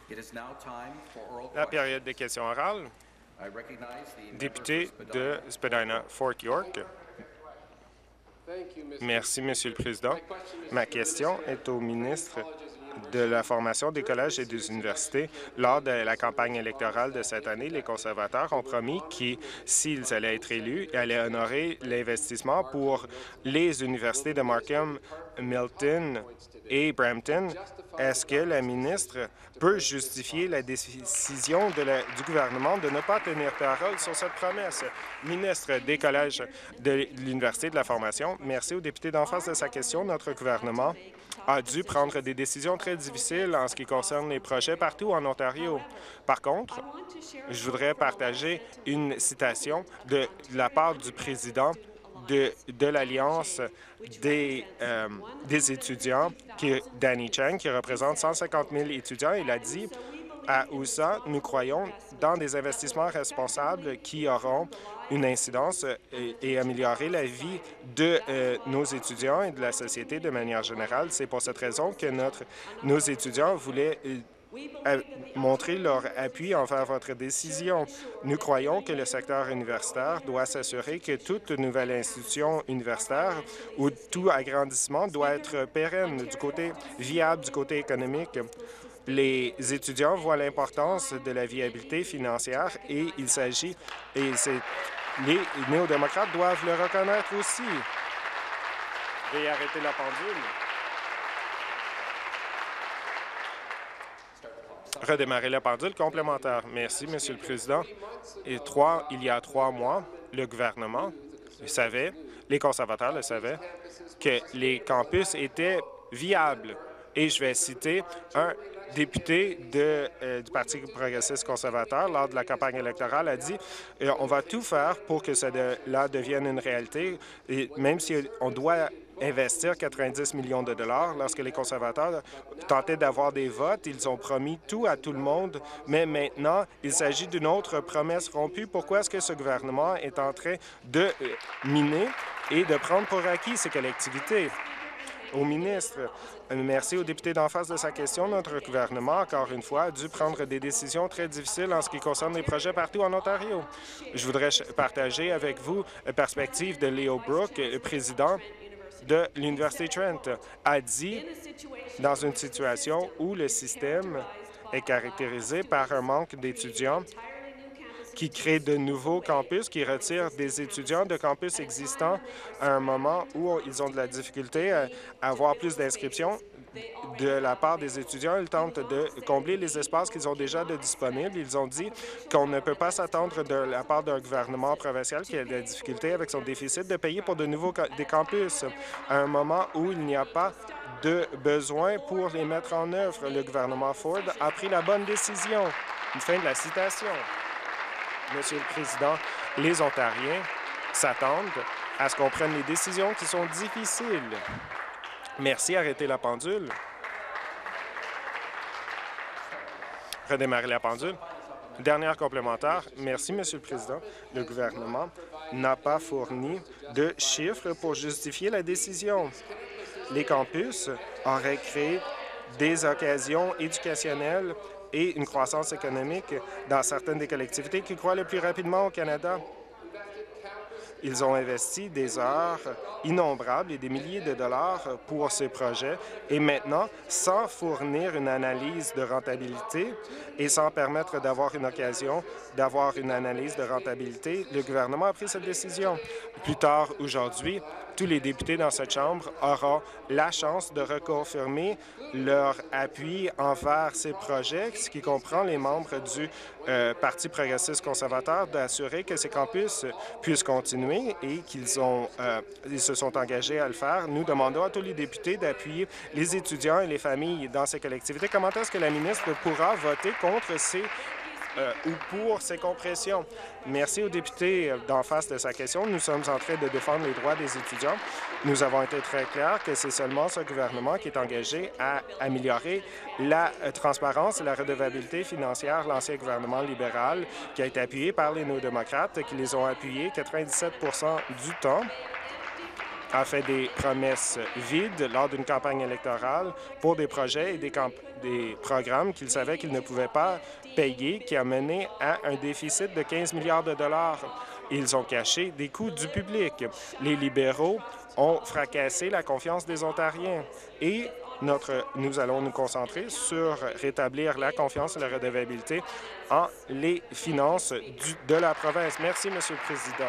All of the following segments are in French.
La période des questions orales. Député de Spadina-Fort York. Merci, Monsieur le Président. Ma question est au ministre de la Formation des collèges et des universités. Lors de la campagne électorale de cette année, les conservateurs ont promis qu'ils, s'ils allaient être élus, allaient honorer l'investissement pour les universités de Markham, Milton et Brampton. Est-ce que la ministre peut justifier la décision du gouvernement de ne pas tenir parole sur cette promesse? Ministre des collèges de l'Université de la Formation, merci au député d'en face de sa question. Notre gouvernement a dû prendre des décisions très difficiles en ce qui concerne les projets partout en Ontario. Par contre, je voudrais partager une citation de la part du président de l'Alliance des étudiants, Danny Chang, qui représente 150 000 étudiants. Il a dit à USA, nous croyons dans des investissements responsables qui auront une incidence et améliorer la vie de nos étudiants et de la société de manière générale. C'est pour cette raison que nos étudiants voulaient montrer leur appui envers votre décision. Nous croyons que le secteur universitaire doit s'assurer que toute nouvelle institution universitaire ou tout agrandissement doit être pérenne du côté viable, du côté économique. Les étudiants voient l'importance de la viabilité financière et les néo-démocrates doivent le reconnaître aussi. Veuillez arrêter la pendule. Redémarrer la pendule complémentaire. Merci, Monsieur le Président. Il y a 3 mois, le gouvernement le savait, les conservateurs le savaient, que les campus étaient viables. Et je vais citer un député du Parti progressiste conservateur lors de la campagne électorale a dit on va tout faire pour que cela devienne une réalité, et même si on doit investir 90 millions de dollars. Lorsque les conservateurs tentaient d'avoir des votes, ils ont promis tout à tout le monde, mais maintenant, il s'agit d'une autre promesse rompue. Pourquoi est-ce que ce gouvernement est en train de miner et de prendre pour acquis ces collectivités? Au ministre, merci au député d'en face de sa question. Notre gouvernement, encore une fois, a dû prendre des décisions très difficiles en ce qui concerne les projets partout en Ontario. Je voudrais partager avec vous la perspective de Leo Brooke, le président de l'Université Trent, a dit dans une situation où le système est caractérisé par un manque d'étudiants qui crée de nouveaux campus, qui retire des étudiants de campus existants à un moment où ils ont de la difficulté à avoir plus d'inscriptions de la part des étudiants. Ils tentent de combler les espaces qu'ils ont déjà de disponibles. Ils ont dit qu'on ne peut pas s'attendre de la part d'un gouvernement provincial qui a de la difficulté avec son déficit de payer pour des campus à un moment où il n'y a pas de besoin pour les mettre en œuvre. Le gouvernement Ford a pris la bonne décision. Fin de la citation. Monsieur le Président, les Ontariens s'attendent à ce qu'on prenne les décisions qui sont difficiles. Merci. Arrêtez la pendule. Redémarrer la pendule. Dernière complémentaire. Merci, Monsieur le Président. Le gouvernement n'a pas fourni de chiffres pour justifier la décision. Les campus auraient créé des occasions éducationnelles et une croissance économique dans certaines des collectivités qui croient le plus rapidement au Canada. Ils ont investi des heures innombrables et des milliers de dollars pour ces projets et maintenant, sans fournir une analyse de rentabilité et sans permettre d'avoir une occasion d'avoir une analyse de rentabilité, le gouvernement a pris cette décision. Plus tard aujourd'hui, tous les députés dans cette Chambre auront la chance de reconfirmer leur appui envers ces projets, ce qui comprend les membres du Parti progressiste conservateur, d'assurer que ces campus puissent continuer et qu'ils se sont engagés à le faire. Nous demandons à tous les députés d'appuyer les étudiants et les familles dans ces collectivités. Comment est-ce que la ministre pourra voter contre ces ou pour ces compressions? Merci aux députés d'en face de sa question. Nous sommes en train de défendre les droits des étudiants. Nous avons été très clairs que c'est seulement ce gouvernement qui est engagé à améliorer la transparence et la redevabilité financière. L'ancien gouvernement libéral, qui a été appuyé par les néo-démocrates, qui les ont appuyés 97 du temps, a fait des promesses vides lors d'une campagne électorale pour des projets et des programmes qu'il savait qu'il ne pouvait pas payer, qui a mené à un déficit de 15 milliards de dollars. Ils ont caché des coûts du public. Les libéraux ont fracassé la confiance des Ontariens et nous allons nous concentrer sur rétablir la confiance et la redevabilité en les finances de la province. Merci, Monsieur le Président.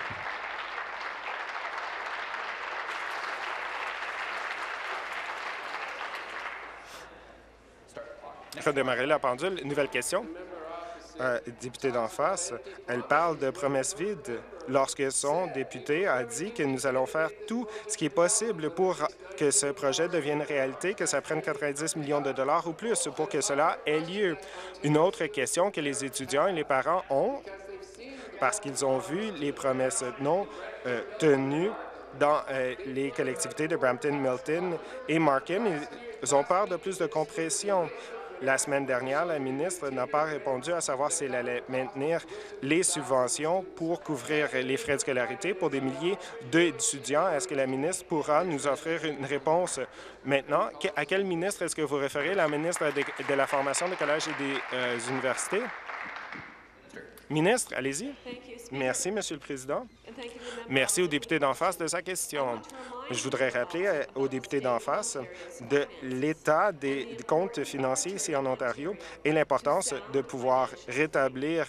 Redémarrer la pendule. Nouvelle question. Député d'en face, elle parle de promesses vides lorsque son député a dit que nous allons faire tout ce qui est possible pour que ce projet devienne réalité, que ça prenne 90 millions de dollars ou plus pour que cela ait lieu. Une autre question que les étudiants et les parents ont, parce qu'ils ont vu les promesses non tenues dans les collectivités de Brampton, Milton et Markham, ils ont peur de plus de compression. La semaine dernière, la ministre n'a pas répondu à savoir si elle allait maintenir les subventions pour couvrir les frais de scolarité pour des milliers d'étudiants. Est-ce que la ministre pourra nous offrir une réponse maintenant? À quel ministre est-ce que vous référez? La ministre de la Formation des collèges et des universités? Ministre, allez-y. Merci, Monsieur le Président. Merci au député d'en face de sa question. Je voudrais rappeler aux députés d'en face de l'état des comptes financiers ici en Ontario et l'importance de pouvoir rétablir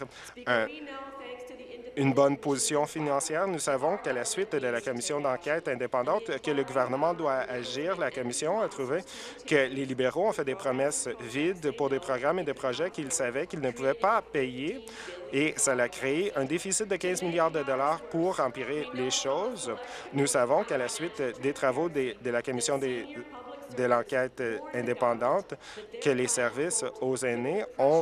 une bonne position financière. Nous savons qu'à la suite de la commission d'enquête indépendante que le gouvernement doit agir, la commission a trouvé que les libéraux ont fait des promesses vides pour des programmes et des projets qu'ils savaient qu'ils ne pouvaient pas payer et ça a créé un déficit de 15 milliards de dollars pour empirer les choses. Nous savons qu'à la suite des travaux de la commission de l'enquête indépendante, que les services aux aînés ont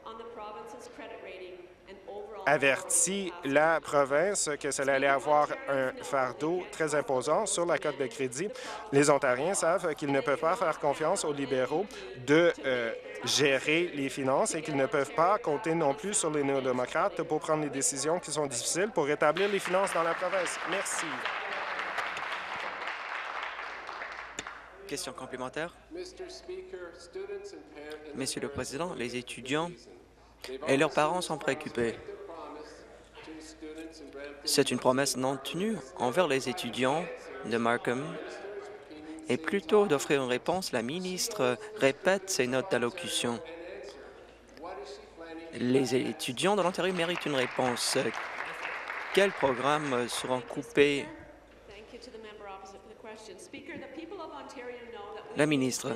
averti la province que cela allait avoir un fardeau très imposant sur la cote de crédit. Les Ontariens savent qu'ils ne peuvent pas faire confiance aux libéraux de gérer les finances et qu'ils ne peuvent pas compter non plus sur les néo-démocrates pour prendre les décisions qui sont difficiles pour rétablir les finances dans la province. Merci. Question complémentaire. Monsieur le Président, les étudiants et leurs parents sont préoccupés. C'est une promesse non tenue envers les étudiants de Markham. Et plutôt d'offrir une réponse, la ministre répète ses notes d'allocution. Les étudiants de l'Ontario méritent une réponse. Quels programmes seront coupés? La ministre,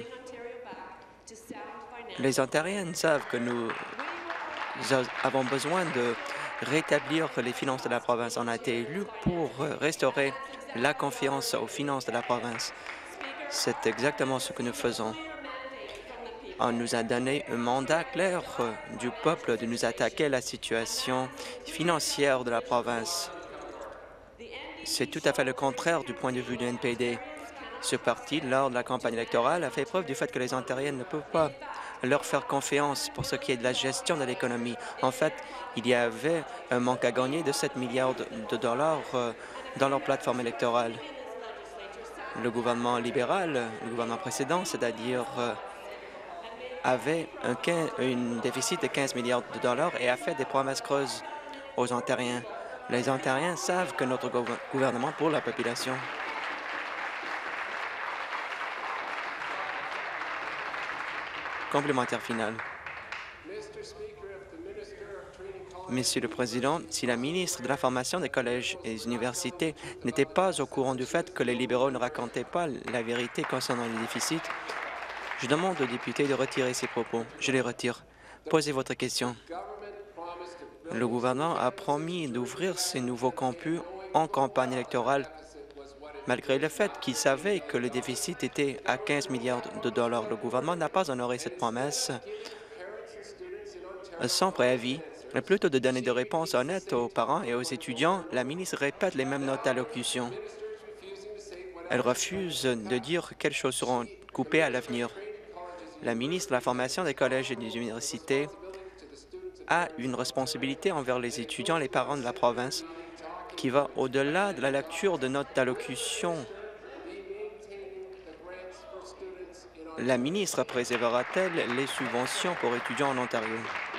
les Ontariens savent que nous avons besoin de rétablir les finances de la province. On a été élus pour restaurer la confiance aux finances de la province. C'est exactement ce que nous faisons. On nous a donné un mandat clair du peuple de nous attaquer à la situation financière de la province. C'est tout à fait le contraire du point de vue du NPD. Ce parti, lors de la campagne électorale, a fait preuve du fait que les Ontariens ne peuvent pas leur faire confiance pour ce qui est de la gestion de l'économie. En fait, il y avait un manque à gagner de 7 milliards de dollars dans leur plateforme électorale. Le gouvernement libéral, le gouvernement précédent, c'est-à-dire avait un déficit de 15 milliards de dollars et a fait des promesses creuses aux Ontariens. Les Ontariens savent que notre gouvernement pour la population. Complémentaire final. Monsieur le Président, si la ministre de la Formation des collèges et des universités n'était pas au courant du fait que les libéraux ne racontaient pas la vérité concernant les déficits, je demande aux députés de retirer ces propos. Je les retire. Posez votre question. Le gouvernement a promis d'ouvrir ces nouveaux campus en campagne électorale, malgré le fait qu'il savait que le déficit était à 15 milliards de dollars. Le gouvernement n'a pas honoré cette promesse sans préavis. Mais plutôt de donner des réponses honnêtes aux parents et aux étudiants, la ministre répète les mêmes notes d'allocution. Elle refuse de dire quelles choses seront coupées à l'avenir. La ministre de la Formation des collèges et des universités a une responsabilité envers les étudiants et les parents de la province qui va au-delà de la lecture de notes d'allocution La ministre préservera-t-elle les subventions pour étudiants en Ontario?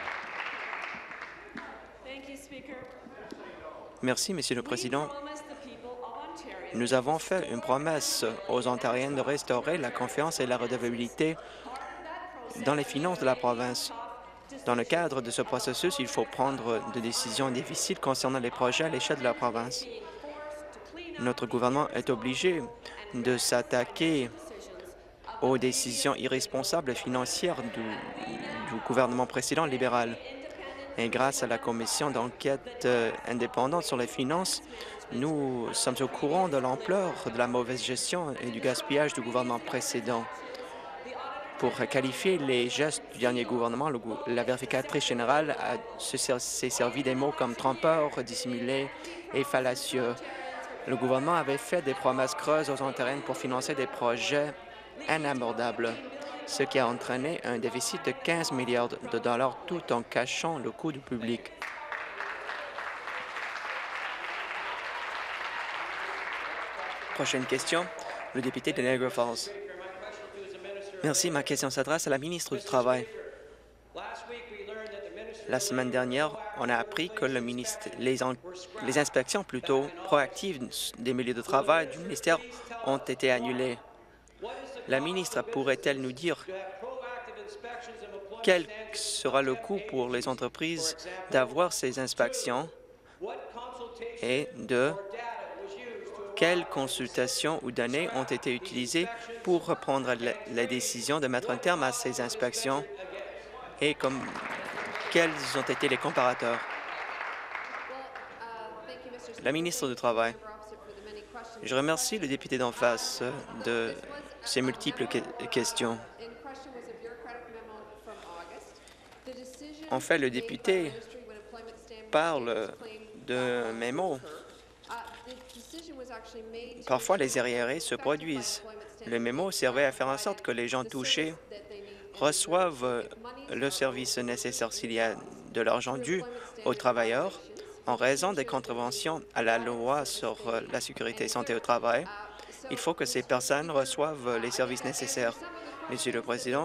Merci, Monsieur le Président. Nous avons fait une promesse aux Ontariens de restaurer la confiance et la redevabilité dans les finances de la province. Dans le cadre de ce processus, il faut prendre des décisions difficiles concernant les projets à l'échelle de la province. Notre gouvernement est obligé de s'attaquer aux décisions irresponsables financières du gouvernement précédent libéral. Et grâce à la commission d'enquête indépendante sur les finances, nous sommes au courant de l'ampleur de la mauvaise gestion et du gaspillage du gouvernement précédent. Pour qualifier les gestes du dernier gouvernement, la vérificatrice générale s'est servi des mots comme trompeur, dissimulé et fallacieux. Le gouvernement avait fait des promesses creuses aux Ontariens pour financer des projets inabordables, ce qui a entraîné un déficit de 15 milliards de dollars tout en cachant le coût du public. Prochaine question, le député de Niagara Falls. Merci. Ma question s'adresse à la ministre du Travail. La semaine dernière, on a appris que les inspections plutôt proactives des milieux de travail du ministère ont été annulées. La ministre pourrait-elle nous dire quel sera le coût pour les entreprises d'avoir ces inspections et de quelles consultations ou données ont été utilisées pour prendre la décision de mettre un terme à ces inspections et quels ont été les comparateurs? La ministre du Travail. Je remercie le député d'en face de ses multiples questions. En fait, le député parle d'un mémo. Parfois, les arriérés se produisent. Le mémo servait à faire en sorte que les gens touchés reçoivent le service nécessaire s'il y a de l'argent dû aux travailleurs en raison des contraventions à la loi sur la sécurité et santé au travail. Il faut que ces personnes reçoivent les services nécessaires. Monsieur le Président,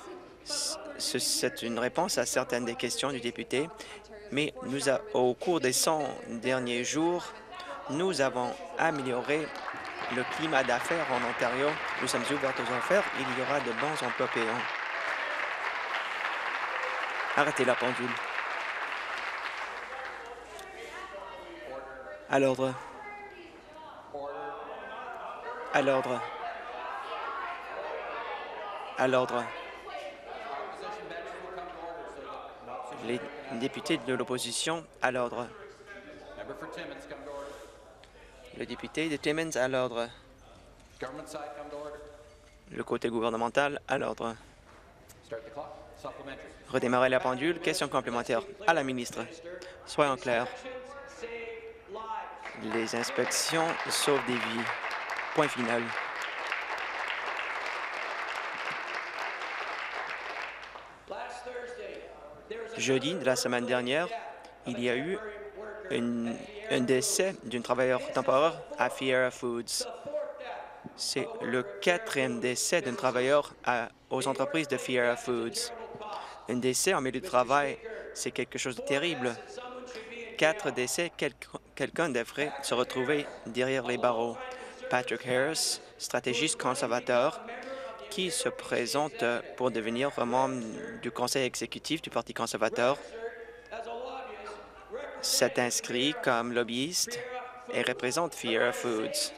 c'est une réponse à certaines des questions du député, mais au cours des 100 derniers jours, nous avons amélioré le climat d'affaires en Ontario. Nous sommes ouverts aux affaires. Il y aura de bons emplois payants. Arrêtez la pendule. À l'ordre. À l'ordre. À l'ordre. Les députés de l'opposition, à l'ordre. Le député de Timmins, à l'ordre. Le côté gouvernemental, à l'ordre. Redémarrer la pendule. Question complémentaire à la ministre. Soyons clairs. Les inspections sauvent des vies. Point final. Jeudi de la semaine dernière, il y a eu un décès d'un travailleur temporaire à Fiera Foods. C'est le 4e décès d'un travailleur aux entreprises de Fiera Foods. Un décès en milieu de travail, c'est quelque chose de terrible. 4 décès, quelqu'un devrait se retrouver derrière les barreaux. Patrick Harris, stratégiste conservateur, qui se présente pour devenir membre du conseil exécutif du Parti conservateur, s'est inscrit comme lobbyiste et représente Fiera Foods.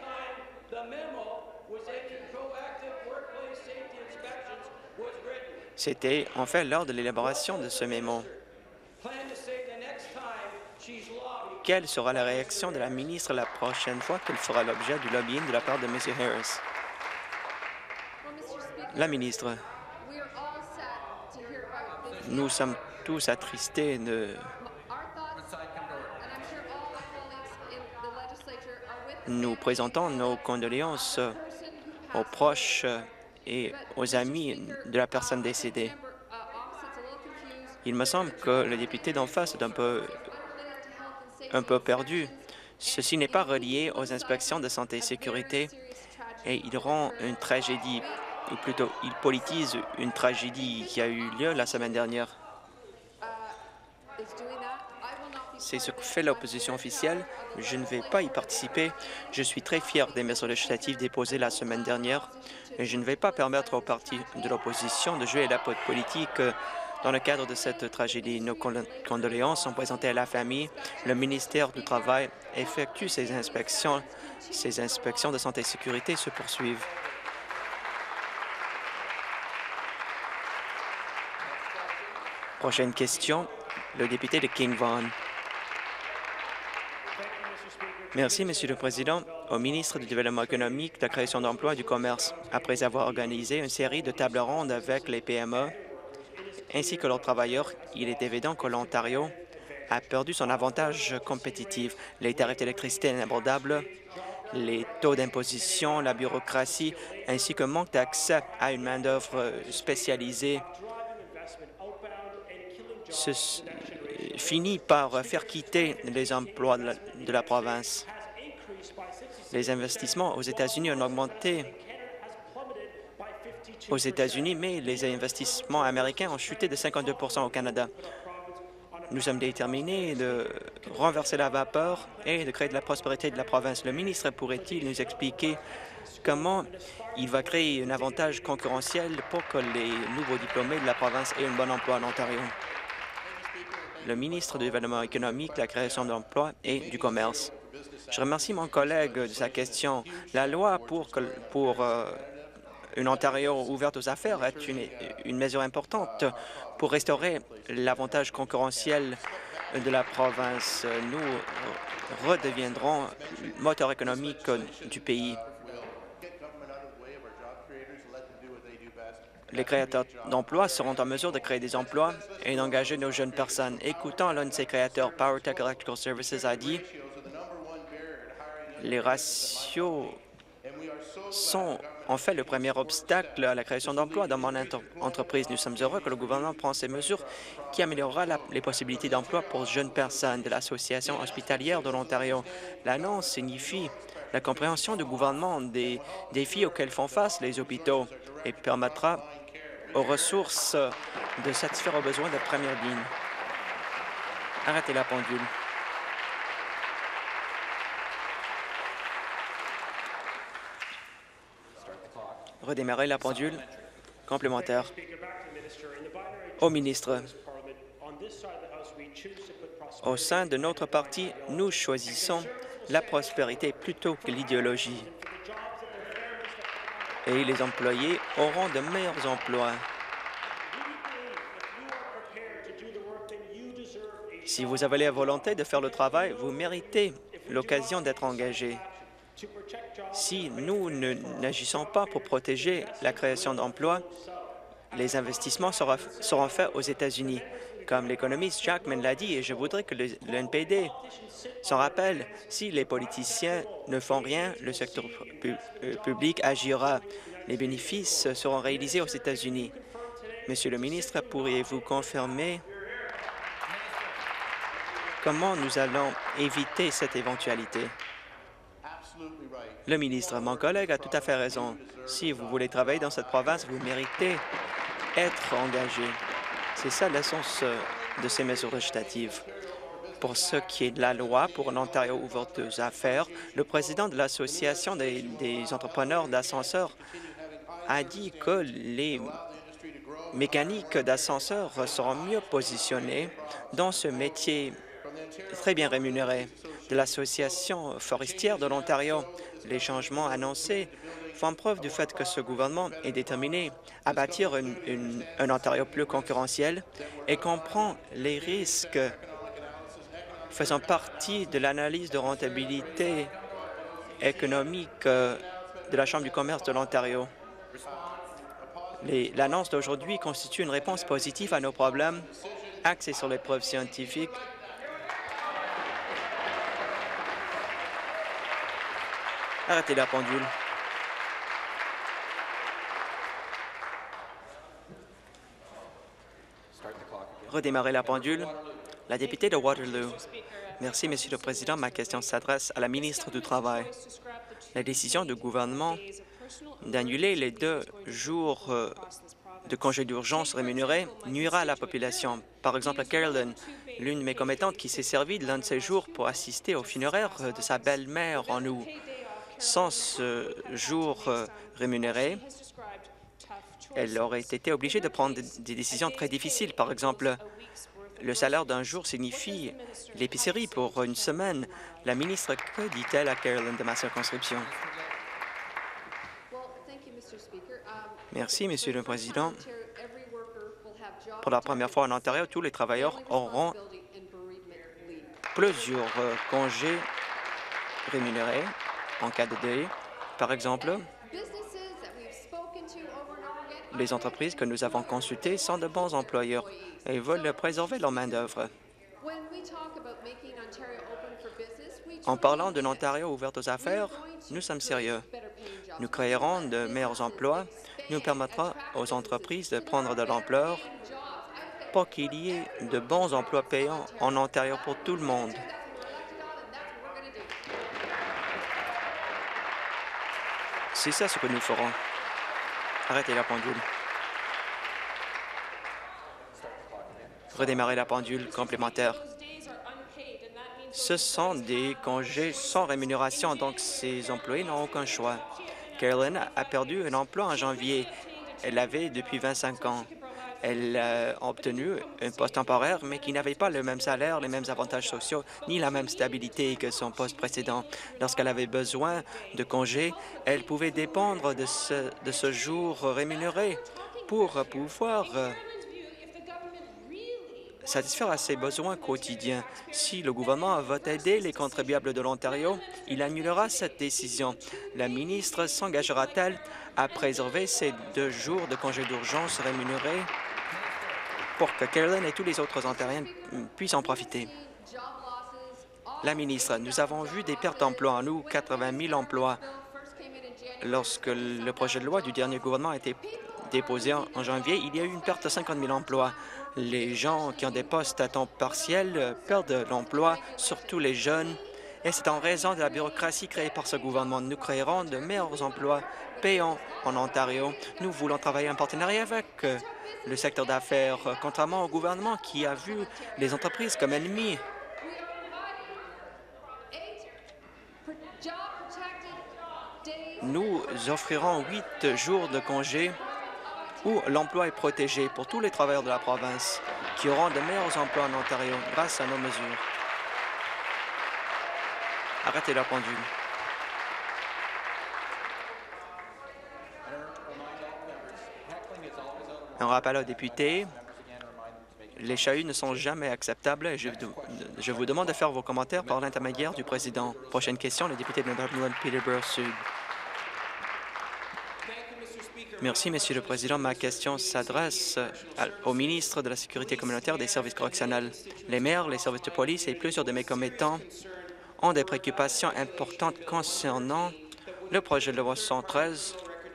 C'était en fait lors de l'élaboration de ce mémo. Quelle sera la réaction de la ministre la prochaine fois qu'elle fera l'objet du lobbying de la part de M. Harris? La ministre. Nous sommes tous attristés de... Nous présentons nos condoléances aux proches et aux amis de la personne décédée. Il me semble que le député d'en face est un peu perdu. Ceci n'est pas relié aux inspections de santé et sécurité et il rend une tragédie ou plutôt, il politise une tragédie qui a eu lieu la semaine dernière. C'est ce que fait l'opposition officielle. Je ne vais pas y participer. Je suis très fier des mesures législatives déposées la semaine dernière et je ne vais pas permettre aux partis de l'opposition de jouer la politique dans le cadre de cette tragédie. Nos condoléances sont présentées à la famille. Le ministère du Travail effectue ses inspections. Ces inspections de santé et sécurité se poursuivent. Prochaine question, le député de King Vaughan. Merci, Monsieur le Président. Au ministre du Développement économique, de la création d'emplois et du commerce, après avoir organisé une série de tables rondes avec les PME ainsi que leurs travailleurs, il est évident que l'Ontario a perdu son avantage compétitif. Les tarifs d'électricité inabordables, les taux d'imposition, la bureaucratie, ainsi qu'un manque d'accès à une main-d'œuvre spécialisée finit par faire quitter les emplois de la province. Les investissements aux États-Unis ont augmenté aux États-Unis, mais les investissements américains ont chuté de 52 % au Canada. Nous sommes déterminés de renverser la vapeur et de créer de la prospérité de la province. Le ministre pourrait-il nous expliquer comment il va créer un avantage concurrentiel pour que les nouveaux diplômés de la province aient un bon emploi en Ontario? Le ministre du Développement économique, de la création d'emplois et du commerce. Je remercie mon collègue de sa question. La loi pour une Ontario ouverte aux affaires est une mesure importante pour restaurer l'avantage concurrentiel de la province. Nous redeviendrons moteur économique du pays. Les créateurs d'emplois seront en mesure de créer des emplois et d'engager nos jeunes personnes. Écoutant l'un de ses créateurs, PowerTech Electrical Services, a dit « Les ratios sont en fait le premier obstacle à la création d'emplois dans mon entreprise. Nous sommes heureux que le gouvernement prenne ces mesures qui améliorera les possibilités d'emploi pour jeunes personnes de l'Association hospitalière de l'Ontario. L'annonce signifie la compréhension du gouvernement des défis auxquels font face les hôpitaux et permettra aux ressources de satisfaire aux besoins de première ligne. Arrêtez la pendule. Redémarrer la pendule. Complémentaire. Au ministre, au sein de notre parti, nous choisissons la prospérité plutôt que l'idéologie. Et les employés auront de meilleurs emplois. Si vous avez la volonté de faire le travail, vous méritez l'occasion d'être engagé. Si nous n'agissons pas pour protéger la création d'emplois, les investissements seront faits aux États-Unis. Comme l'économiste Jackman l'a dit, et je voudrais que le NPD s'en rappelle, si les politiciens ne font rien, le secteur public agira. Les bénéfices seront réalisés aux États-Unis. Monsieur le ministre, pourriez-vous confirmer comment nous allons éviter cette éventualité? Le ministre, mon collègue a tout à fait raison. Si vous voulez travailler dans cette province, vous méritez être engagé. C'est ça l'essence de ces mesures législatives. Pour ce qui est de la loi pour un Ontario ouvert aux affaires, le président de l'Association des entrepreneurs d'ascenseurs a dit que les mécaniques d'ascenseurs seront mieux positionnés dans ce métier très bien rémunéré. De l'Association forestière de l'Ontario, les changements annoncés font preuve du fait que ce gouvernement est déterminé à bâtir un Ontario plus concurrentiel et comprend les risques faisant partie de l'analyse de rentabilité économique de la Chambre du commerce de l'Ontario. L'annonce d'aujourd'hui constitue une réponse positive à nos problèmes axés sur les preuves scientifiques. Arrêtez la pendule. Redémarrer la pendule. La députée de Waterloo. Merci, Monsieur le Président. Ma question s'adresse à la ministre du Travail. La décision du gouvernement d'annuler les 2 jours de congé d'urgence rémunérés nuira à la population. Par exemple, à Carolyn, l'une de mes commettantes qui s'est servie de l'un de ses jours pour assister aux funéraires de sa belle-mère en août. Sans ce jour rémunéré, elle aurait été obligée de prendre des décisions très difficiles. Par exemple, le salaire d'un jour signifie l'épicerie pour une semaine. La ministre, que dit-elle à Carolyn de ma circonscription? Merci, Monsieur le Président. Pour la première fois en Ontario, tous les travailleurs auront plusieurs congés rémunérés en cas de deuil. Par exemple, les entreprises que nous avons consultées sont de bons employeurs et veulent préserver leur main-d'œuvre. En parlant d'un Ontario ouvert aux affaires, nous sommes sérieux. Nous créerons de meilleurs emplois. Nous permettrons aux entreprises de prendre de l'ampleur pour qu'il y ait de bons emplois payants en Ontario pour tout le monde. C'est ça ce que nous ferons. Arrêtez la pendule. Redémarrer la pendule complémentaire. Ce sont des congés sans rémunération, donc ces employés n'ont aucun choix. Carolyn a perdu un emploi en janvier. Elle l'avait depuis 25 ans. Elle a obtenu un poste temporaire, mais qui n'avait pas le même salaire, les mêmes avantages sociaux, ni la même stabilité que son poste précédent. Lorsqu'elle avait besoin de congés, elle pouvait dépendre de ce jour rémunéré pour pouvoir satisfaire à ses besoins quotidiens. Si le gouvernement veut aider les contribuables de l'Ontario, il annulera cette décision. La ministre s'engagera-t-elle à préserver ces 2 jours de congé d'urgence rémunérés pour que Carolyn et tous les autres Ontariens puissent en profiter? La ministre, nous avons vu des pertes d'emplois en août, 80 000 emplois. Lorsque le projet de loi du dernier gouvernement a été déposé en janvier, il y a eu une perte de 50 000 emplois. Les gens qui ont des postes à temps partiel perdent l'emploi, surtout les jeunes, et c'est en raison de la bureaucratie créée par ce gouvernement. Nous créerons de meilleurs emplois payants en Ontario. Nous voulons travailler en partenariat avec le secteur d'affaires, contrairement au gouvernement qui a vu les entreprises comme ennemies. Nous offrirons 8 jours de congé où l'emploi est protégé pour tous les travailleurs de la province qui auront de meilleurs emplois en Ontario grâce à nos mesures. Arrêtez la pendule. Un rappel aux députés. Les chahuts ne sont jamais acceptables et je vous demande de faire vos commentaires par l'intermédiaire du président. Prochaine question, le député de Northumberland-Peterborough-Sud. Merci, Monsieur le Président. Ma question s'adresse au ministre de la Sécurité communautaire et des services correctionnels. Les maires, les services de police et plusieurs de mes commettants ont des préoccupations importantes concernant le projet de loi 113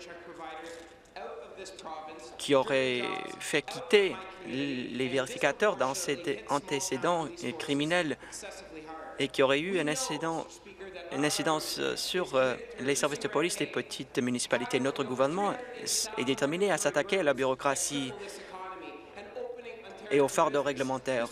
qui aurait fait quitter les vérificateurs d'antécédents criminels et qui aurait eu une incidence sur les services de police des petites municipalités. Notre gouvernement est déterminé à s'attaquer à la bureaucratie et aux fardeaux réglementaires.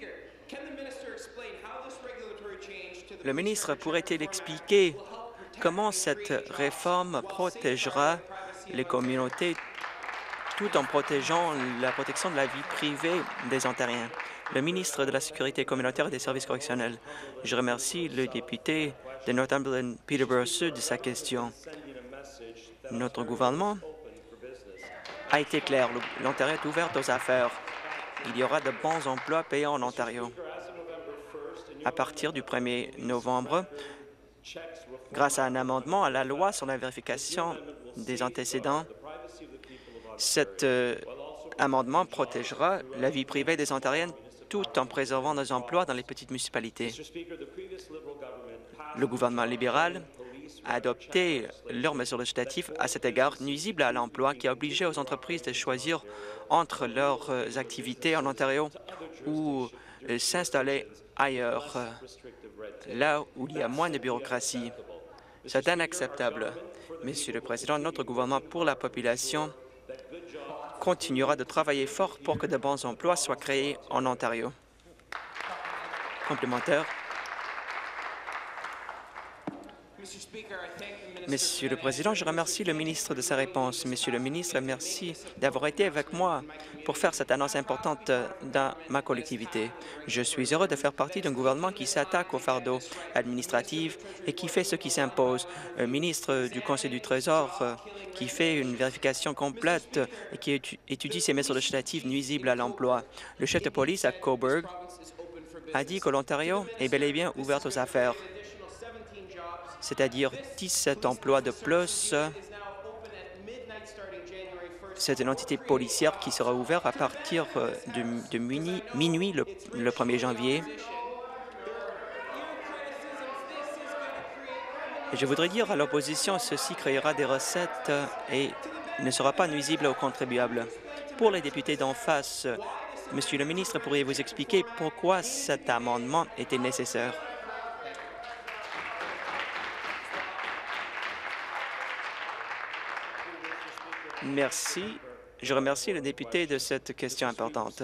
Le ministre pourrait-il expliquer comment cette réforme protégera les communautés tout en protégeant la protection de la vie privée des Ontariens? Le ministre de la Sécurité communautaire et des services correctionnels. Je remercie le député de Northumberland-Peterborough-Sud de sa question. Notre gouvernement a été clair. L'Ontario est ouvert aux affaires. Il y aura de bons emplois payants en Ontario. À partir du 1er novembre, grâce à un amendement à la loi sur la vérification des antécédents, cet amendement protégera la vie privée des Ontariens tout en préservant nos emplois dans les petites municipalités. Le gouvernement libéral a adopté leurs mesures législatives à cet égard nuisibles à l'emploi qui a obligé aux entreprises de choisir entre leurs activités en Ontario ou s'installer ailleurs, là où il y a moins de bureaucratie. C'est inacceptable. Monsieur le Président, notre gouvernement pour la population continuera de travailler fort pour que de bons emplois soient créés en Ontario. Complémentaire. Monsieur le Président, je remercie le ministre de sa réponse. Monsieur le ministre, merci d'avoir été avec moi pour faire cette annonce importante dans ma collectivité. Je suis heureux de faire partie d'un gouvernement qui s'attaque au fardeau administratif et qui fait ce qui s'impose. Un ministre du Conseil du Trésor qui fait une vérification complète et qui étudie ces mesures législatives nuisibles à l'emploi. Le chef de police à Cobourg a dit que l'Ontario est bel et bien ouvert aux affaires, c'est-à-dire 17 emplois de plus. C'est une entité policière qui sera ouverte à partir de minuit le 1er janvier. Et je voudrais dire à l'opposition, ceci créera des recettes et ne sera pas nuisible aux contribuables. Pour les députés d'en face, Monsieur le ministre, pourriez-vous expliquer pourquoi cet amendement était nécessaire? Merci. Je remercie le député de cette question importante.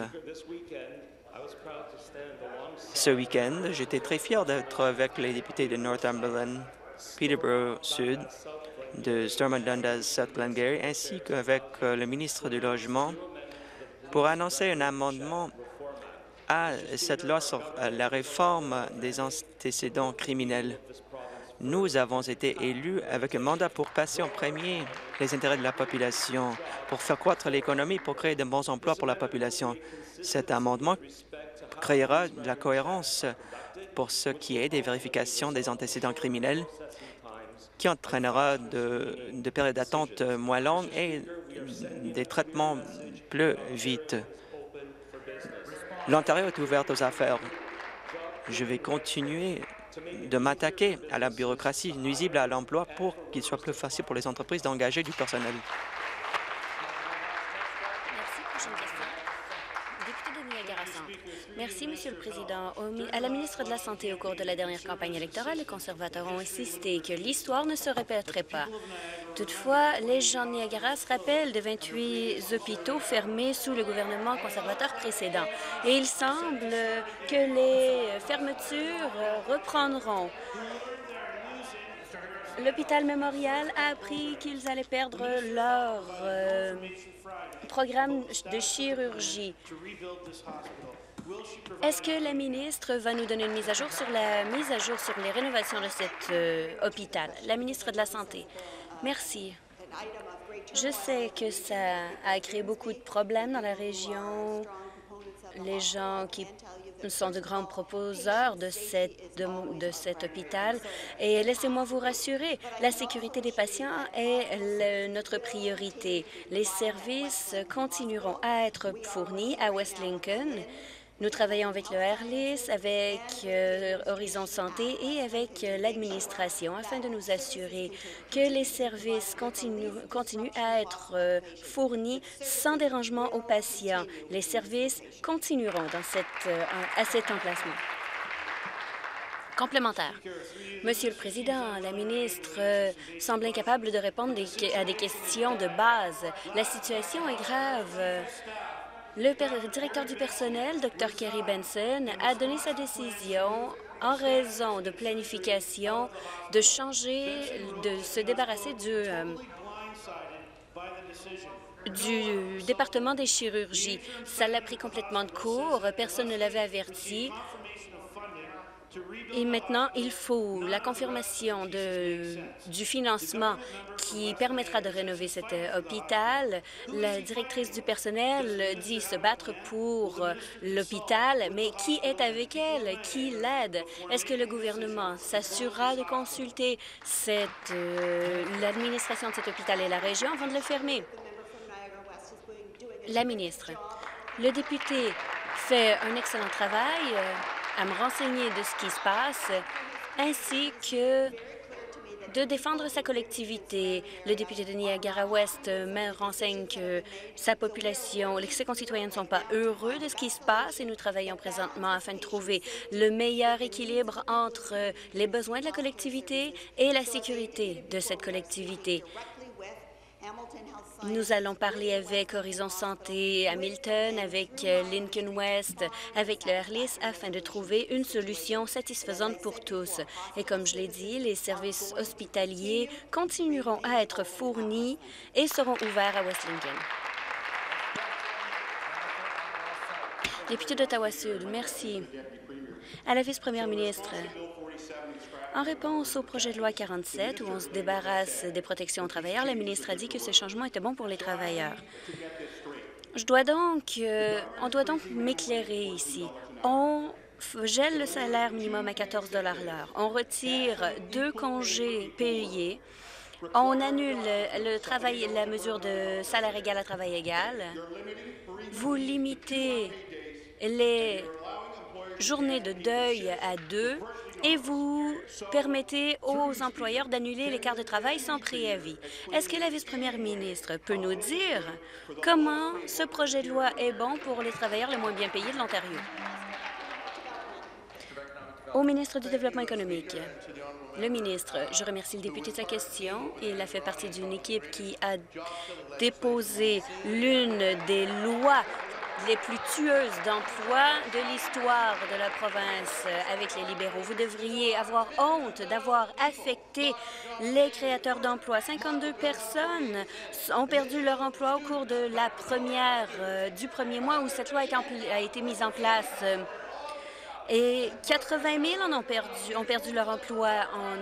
Ce week-end, j'étais très fier d'être avec les députés de Northumberland, Peterborough Sud, de Stormont Dundas, South Glengarry, ainsi qu'avec le ministre du Logement pour annoncer un amendement à cette loi sur la réforme des antécédents criminels. Nous avons été élus avec un mandat pour passer en premier les intérêts de la population, pour faire croître l'économie, pour créer de bons emplois pour la population. Cet amendement créera de la cohérence pour ce qui est des vérifications des antécédents criminels, qui entraînera de périodes d'attente moins longues et des traitements plus vite. L'Ontario est ouvert aux affaires. Je vais continuer de m'attaquer à la bureaucratie nuisible à l'emploi pour qu'il soit plus facile pour les entreprises d'engager du personnel. Merci. Prochaine question. Député de Niagara-Centre. Merci, Monsieur le Président. À la ministre de la Santé, au cours de la dernière campagne électorale, les conservateurs ont insisté que l'histoire ne se répéterait pas. Toutefois, les gens de Niagara se rappellent de 28 hôpitaux fermés sous le gouvernement conservateur précédent. Et il semble que les fermetures reprendront. L'hôpital Memorial a appris qu'ils allaient perdre leur programme de chirurgie. Est-ce que la ministre va nous donner une mise à jour sur les rénovations de cet hôpital? La ministre de la Santé. Merci. Je sais que ça a créé beaucoup de problèmes dans la région. Les gens qui sont de grands proposeurs de cet hôpital. Et laissez-moi vous rassurer, la sécurité des patients est notre priorité. Les services continueront à être fournis à West Lincoln. Nous travaillons avec le AirLIS, avec Horizon Santé et avec l'administration afin de nous assurer que les services continuent à être fournis sans dérangement aux patients. Les services continueront à cet emplacement. Complémentaire. Monsieur le Président, la ministre semble incapable de répondre à des questions de base. La situation est grave. Le directeur du personnel, Dr. Kerry Benson, a donné sa décision en raison de planification de se débarrasser du département des chirurgies. Ça l'a pris complètement de court, personne ne l'avait averti. Et maintenant, il faut la confirmation du financement qui permettra de rénover cet hôpital. La directrice du personnel dit se battre pour l'hôpital, mais qui est avec elle? Qui l'aide? Est-ce que le gouvernement s'assurera de consulter l'administration de cet hôpital et la région avant de le fermer? La ministre. Le député fait un excellent travail à me renseigner de ce qui se passe, ainsi que de défendre sa collectivité. Le député de Niagara-Ouest me renseigne que sa population, ses concitoyens ne sont pas heureux de ce qui se passe et nous travaillons présentement afin de trouver le meilleur équilibre entre les besoins de la collectivité et la sécurité de cette collectivité. Nous allons parler avec Horizon Santé Hamilton, avec Lincoln West, avec le Airlis, afin de trouver une solution satisfaisante pour tous. Et comme je l'ai dit, les services hospitaliers continueront à être fournis et seront ouverts à West Lincoln. Député d'Ottawa-Sud, merci. À la vice-première ministre, en réponse au projet de loi 47, où on se débarrasse des protections aux travailleurs, la ministre a dit que ce changement était bon pour les travailleurs. On doit donc m'éclairer ici. On gèle le salaire minimum à 14 $ l'heure. On retire 2 congés payés. On annule la mesure de salaire égal à travail égal. Vous limitez les journées de deuil à 2 et vous permettez aux employeurs d'annuler les quarts de travail sans préavis. Est-ce que la vice-première ministre peut nous dire comment ce projet de loi est bon pour les travailleurs les moins bien payés de l'Ontario? Au ministre du Développement économique. Le ministre, je remercie le député de sa question. Il a fait partie d'une équipe qui a déposé l'une des lois les plus tueuses d'emploi de l'histoire de la province avec les libéraux. Vous devriez avoir honte d'avoir affecté les créateurs d'emplois. 52 personnes ont perdu leur emploi au cours de du premier mois où cette loi a été mise en place. Et 80 000 ont perdu leur emploi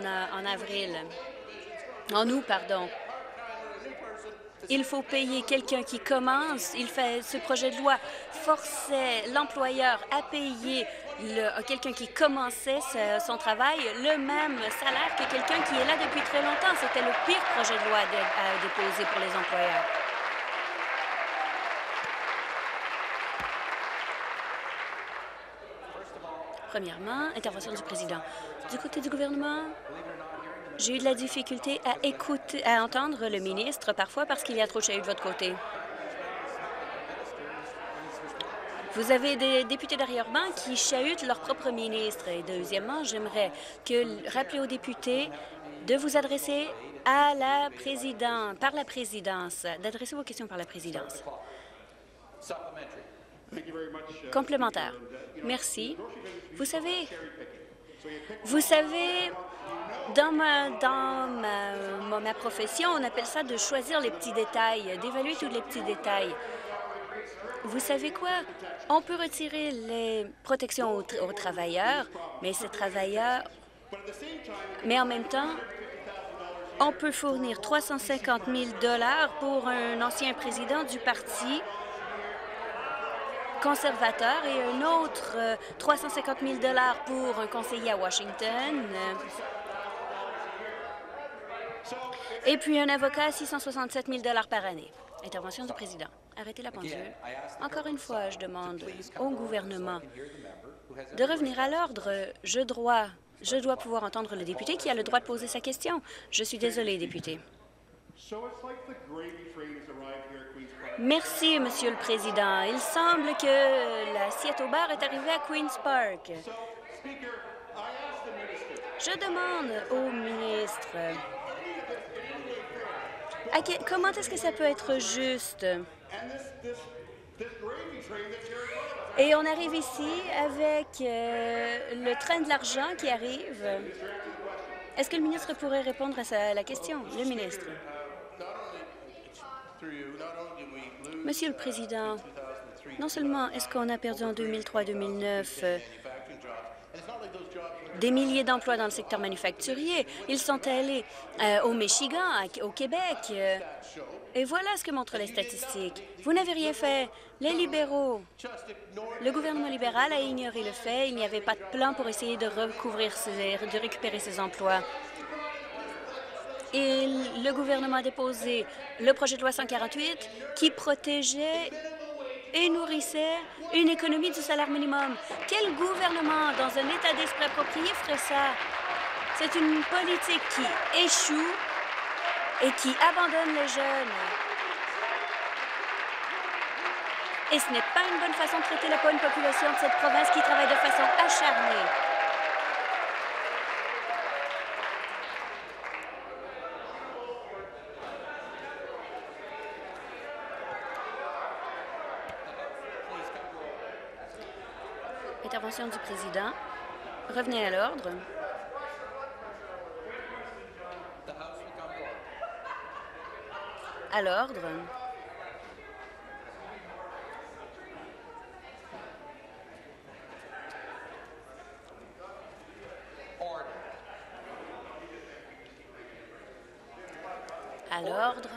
en août, pardon. Il faut payer quelqu'un qui commence. Ce projet de loi forçait l'employeur à payer quelqu'un qui commençait son travail le même salaire que quelqu'un qui est là depuis très longtemps. C'était le pire projet de loi à déposer pour les employeurs. Premièrement, intervention du président. Du côté du gouvernement, j'ai eu de la difficulté à entendre le ministre parfois parce qu'il y a trop de chahuts de votre côté. Vous avez des députés d'arrière-ban qui chahutent leur propre ministre. Et deuxièmement, j'aimerais rappeler aux députés de vous adresser par la présidence, d'adresser vos questions par la présidence. Complémentaire. Merci. Vous savez, dans ma profession, on appelle ça de choisir les petits détails, d'évaluer tous les petits détails. Vous savez quoi? On peut retirer les protections aux travailleurs, mais en même temps, on peut fournir 350 000 $ pour un ancien président du parti conservateur et un autre 350 000 $ pour un conseiller à Washington. Et puis un avocat à 667 000 $ par année. Intervention du président. Arrêtez la pendule. Encore une fois, je demande au gouvernement de revenir à l'ordre. Je dois pouvoir entendre le député qui a le droit de poser sa question. Je suis désolée, député. Merci, Monsieur le Président. Il semble que l'assiette au bar est arrivée à Queen's Park. Je demande au ministre, comment est-ce que ça peut être juste? Et on arrive ici avec le train de l'argent qui arrive. Est-ce que le ministre pourrait répondre à la question? Le ministre. Monsieur le Président, non seulement est-ce qu'on a perdu en 2003-2009 des milliers d'emplois dans le secteur manufacturier, ils sont allés au Michigan, au Québec, et voilà ce que montrent les statistiques. Vous n'avez rien fait. Les libéraux, le gouvernement libéral a ignoré le fait. Il n'y avait pas de plan pour essayer de récupérer ces emplois. Et le gouvernement a déposé le projet de loi 148 qui protégeait et nourrissait une économie du salaire minimum. Quel gouvernement, dans un état d'esprit approprié, ferait ça? C'est une politique qui échoue et qui abandonne les jeunes. Et ce n'est pas une bonne façon de traiter la bonne population de cette province qui travaille de façon acharnée. Intervention du président. Revenez à l'ordre. À l'ordre. À l'ordre.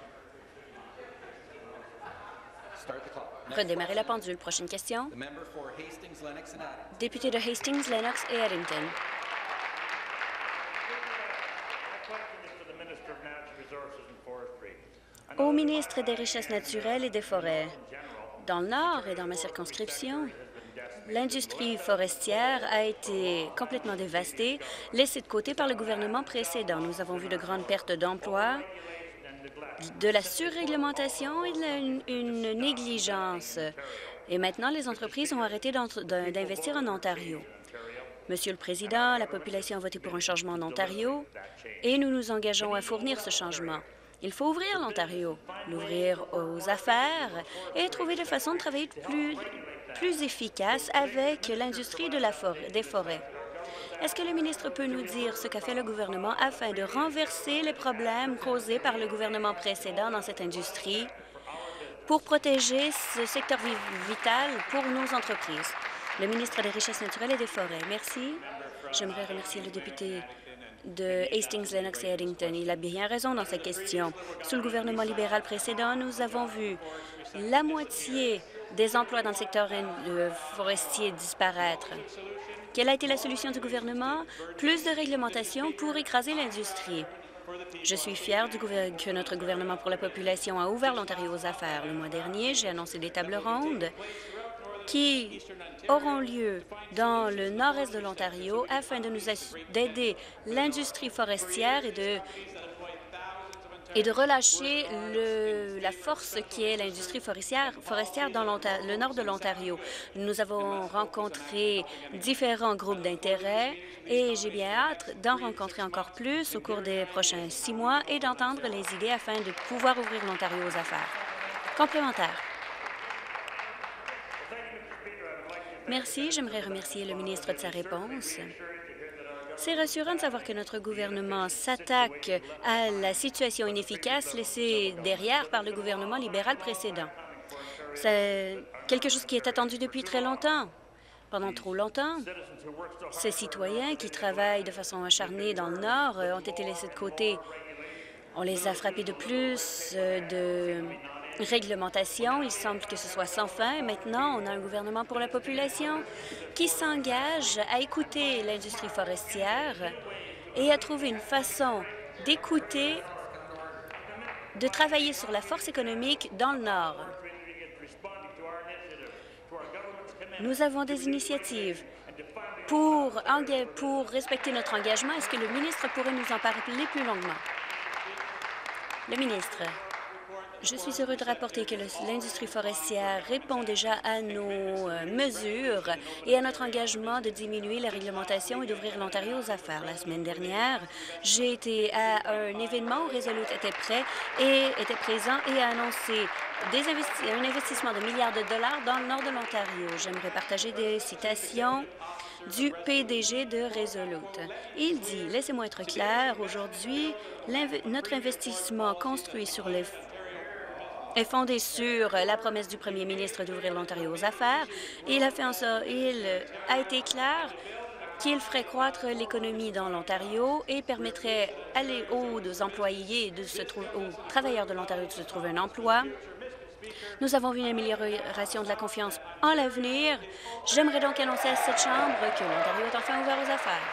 Redémarrer la pendule. Prochaine question. Député de Hastings, Lennox et Addington. Au ministre des Richesses naturelles et des Forêts. Dans le Nord et dans ma circonscription, l'industrie forestière a été complètement dévastée, laissée de côté par le gouvernement précédent. Nous avons vu de grandes pertes d'emplois, de la surréglementation et une négligence. Et maintenant, les entreprises ont arrêté d'investir en Ontario. Monsieur le Président, la population a voté pour un changement en Ontario et nous nous engageons à fournir ce changement. Il faut ouvrir l'Ontario, l'ouvrir aux affaires et trouver des façons de travailler plus efficaces avec l'industrie des forêts. Est-ce que le ministre peut nous dire ce qu'a fait le gouvernement afin de renverser les problèmes causés par le gouvernement précédent dans cette industrie pour protéger ce secteur vital pour nos entreprises? Le ministre des Richesses naturelles et des Forêts. Merci. J'aimerais remercier le député de Hastings, Lennox et Addington. Il a bien raison dans sa question. Sous le gouvernement libéral précédent, nous avons vu la moitié des emplois dans le secteur forestier disparaître. Quelle a été la solution du gouvernement? Plus de réglementation pour écraser l'industrie. Je suis fière que notre gouvernement pour la population a ouvert l'Ontario aux affaires. Le mois dernier, j'ai annoncé des tables rondes qui auront lieu dans le nord-est de l'Ontario afin d'aider l'industrie forestière et de relâcher la force qui est l'industrie forestière dans le nord de l'Ontario. Nous avons rencontré différents groupes d'intérêt et j'ai bien hâte d'en rencontrer encore plus au cours des prochains 6 mois et d'entendre les idées afin de pouvoir ouvrir l'Ontario aux affaires. Complémentaire. Merci. J'aimerais remercier le ministre de sa réponse. C'est rassurant de savoir que notre gouvernement s'attaque à la situation inefficace laissée derrière par le gouvernement libéral précédent. C'est quelque chose qui est attendu depuis très longtemps. Pendant trop longtemps, ces citoyens qui travaillent de façon acharnée dans le Nord ont été laissés de côté. On les a frappés de plus de réglementation. Il semble que ce soit sans fin. Maintenant, on a un gouvernement pour la population qui s'engage à écouter l'industrie forestière et à trouver une façon d'écouter, de travailler sur la force économique dans le Nord. Nous avons des initiatives pour respecter notre engagement. Est-ce que le ministre pourrait nous en parler plus longuement? Le ministre. Je suis heureux de rapporter que l'industrie forestière répond déjà à nos mesures et à notre engagement de diminuer la réglementation et d'ouvrir l'Ontario aux affaires. La semaine dernière, j'ai été à un événement où Resolute était présent et a annoncé un investissement de milliards de dollars dans le nord de l'Ontario. J'aimerais partager des citations du PDG de Resolute. Il dit, laissez-moi être clair, aujourd'hui, notre investissement construit sur est fondé sur la promesse du premier ministre d'ouvrir l'Ontario aux affaires. Il a été clair qu'il ferait croître l'économie dans l'Ontario et permettrait aux employés, aux travailleurs de l'Ontario de se trouver un emploi. Nous avons vu une amélioration de la confiance en l'avenir. J'aimerais donc annoncer à cette Chambre que l'Ontario est enfin ouvert aux affaires.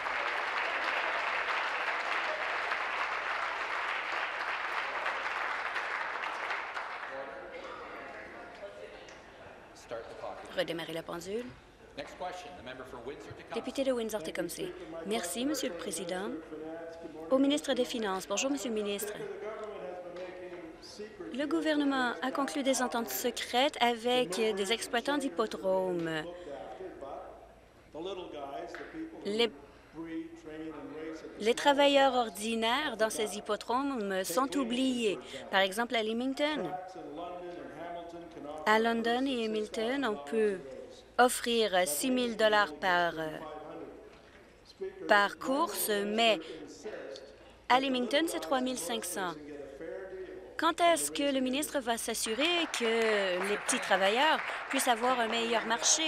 Redémarrer la pendule. Député de Windsor-Tecumseh. Merci, Monsieur le Président. Au ministre des Finances. Bonjour, Monsieur le ministre. Le gouvernement a conclu des ententes secrètes avec des exploitants d'hippodromes. Les travailleurs ordinaires dans ces hippodromes sont oubliés. Par exemple, à Leamington. À London et Hamilton, on peut offrir 6 000 $ par course, mais à Leamington, c'est 3 500. Quand est-ce que le ministre va s'assurer que les petits travailleurs puissent avoir un meilleur marché?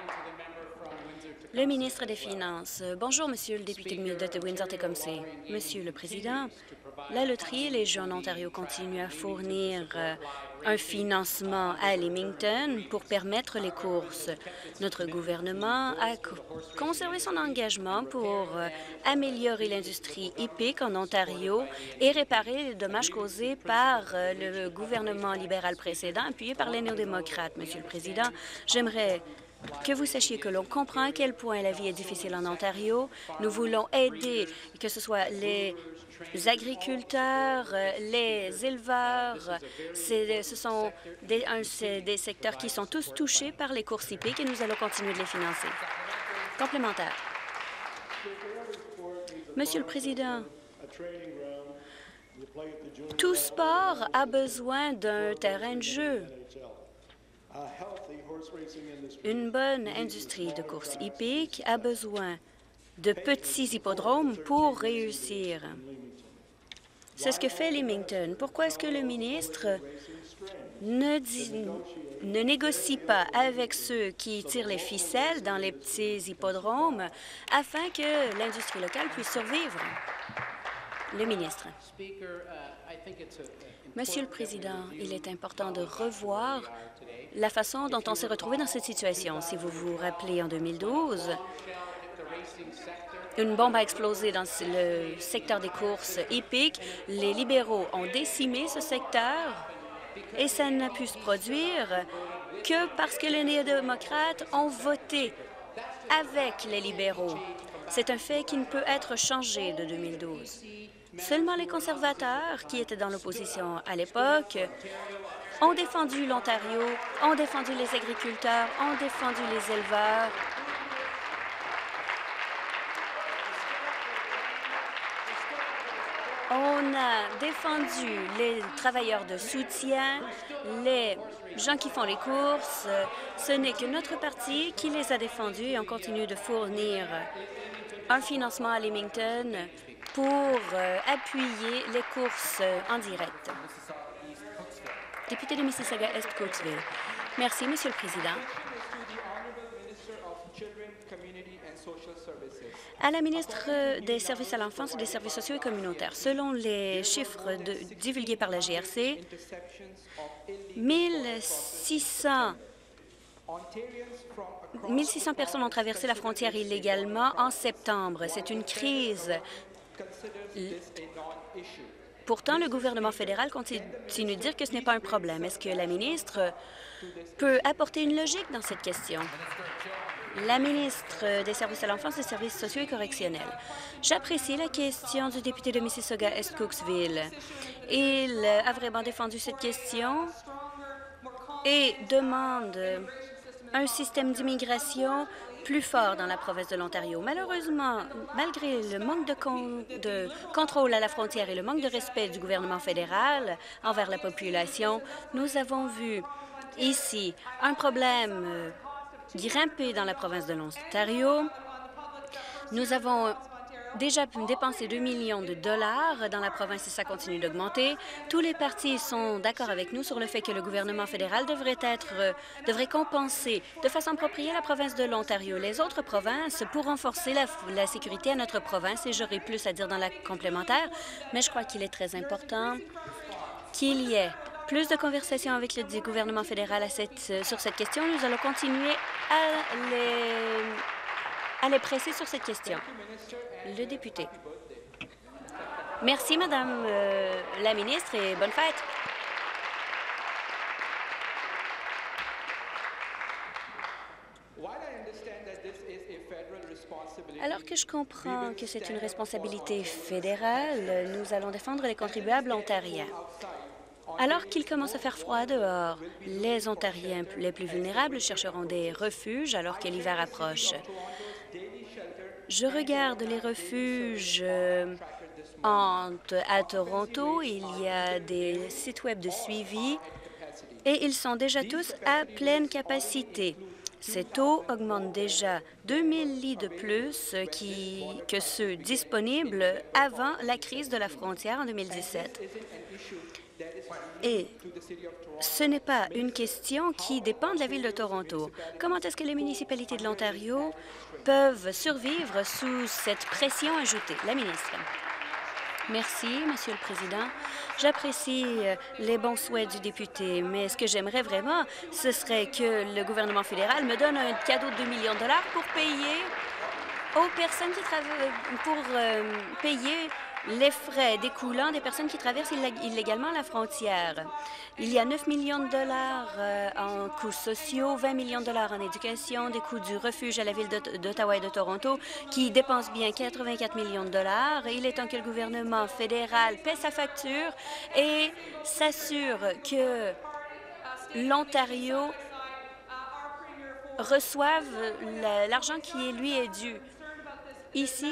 Le ministre des Finances. Bonjour, Monsieur le député de Windsor-Tecumseh. Monsieur le Président, la loterie et les Jeux en Ontario continuent à fournir un financement à Leamington pour permettre les courses. Notre gouvernement a conservé son engagement pour améliorer l'industrie hippique en Ontario et réparer les dommages causés par le gouvernement libéral précédent, appuyé par les néo-démocrates. Monsieur le Président, j'aimerais que vous sachiez que l'on comprend à quel point la vie est difficile en Ontario. Nous voulons aider, que ce soit les agriculteurs, les éleveurs. Ce sont des secteurs qui sont tous touchés par les courses hippiques et nous allons continuer de les financer. Complémentaire. Monsieur le Président, tout sport a besoin d'un terrain de jeu. Une bonne industrie de course hippique a besoin de petits hippodromes pour réussir. C'est ce que fait Leamington. Pourquoi est-ce que le ministre ne négocie pas avec ceux qui tirent les ficelles dans les petits hippodromes afin que l'industrie locale puisse survivre? Le ministre. Monsieur le Président, il est important de revoir la façon dont on s'est retrouvé dans cette situation. Si vous vous rappelez, en 2012, une bombe a explosé dans le secteur des courses hippiques. Les libéraux ont décimé ce secteur et ça n'a pu se produire que parce que les néo-démocrates ont voté avec les libéraux. C'est un fait qui ne peut être changé de 2012. Seulement les conservateurs, qui étaient dans l'opposition à l'époque, ont défendu l'Ontario, ont défendu les agriculteurs, ont défendu les éleveurs. On a défendu les travailleurs de soutien, les gens qui font les courses. Ce n'est que notre parti qui les a défendus et on continue de fournir un financement à Leamington pour appuyer les courses en direct. Député de Mississauga-Est-Cooksville. Merci, Monsieur le Président. À la ministre des Services à l'enfance et des Services sociaux et communautaires, selon les chiffres divulgués par la GRC, 1600 personnes ont traversé la frontière illégalement en septembre. C'est une crise. Pourtant, le gouvernement fédéral continue de dire que ce n'est pas un problème. Est-ce que la ministre peut apporter une logique dans cette question? La ministre des Services à l'enfance, des Services sociaux et correctionnels. J'apprécie la question du député de Mississauga-Est-Cooksville. Il a vraiment défendu cette question et demande un système d'immigration plus fort dans la province de l'Ontario. Malheureusement, malgré le manque de contrôle à la frontière et le manque de respect du gouvernement fédéral envers la population, nous avons vu ici un problème grimper dans la province de l'Ontario. Nous avons déjà dépensé 2 millions de dollars dans la province et ça continue d'augmenter. Tous les partis sont d'accord avec nous sur le fait que le gouvernement fédéral devrait compenser de façon appropriée la province de l'Ontario. Les autres provinces pour renforcer la sécurité à notre province, et j'aurai plus à dire dans la complémentaire, mais je crois qu'il est très important qu'il y ait plus de conversations avec le gouvernement fédéral sur cette question. Nous allons continuer à les presser sur cette question. Le député. Merci, Madame la ministre, et bonne fête. Alors que je comprends que c'est une responsabilité fédérale, nous allons défendre les contribuables ontariens. Alors qu'il commence à faire froid dehors, les Ontariens les plus vulnérables chercheront des refuges alors que l'hiver approche. Je regarde les refuges à Toronto. Il y a des sites web de suivi et ils sont déjà tous à pleine capacité. Ces taux augmentent déjà 2000 lits de plus que ceux disponibles avant la crise de la frontière en 2017. Et ce n'est pas une question qui dépend de la Ville de Toronto. Comment est-ce que les municipalités de l'Ontario peuvent survivre sous cette pression ajoutée? La ministre. Merci, Monsieur le Président. J'apprécie les bons souhaits du député, mais ce que j'aimerais vraiment, ce serait que le gouvernement fédéral me donne un cadeau de 2 millions de dollars pour payer aux personnes qui payer les frais découlant des personnes qui traversent illégalement la frontière. Il y a 9 millions de dollars en coûts sociaux, 20 millions de dollars en éducation, des coûts du refuge à la Ville d'Ottawa et de Toronto qui dépensent bien 84 millions de dollars. Il est temps que le gouvernement fédéral paie sa facture et s'assure que l'Ontario reçoive l'argent qui lui est dû. Ici,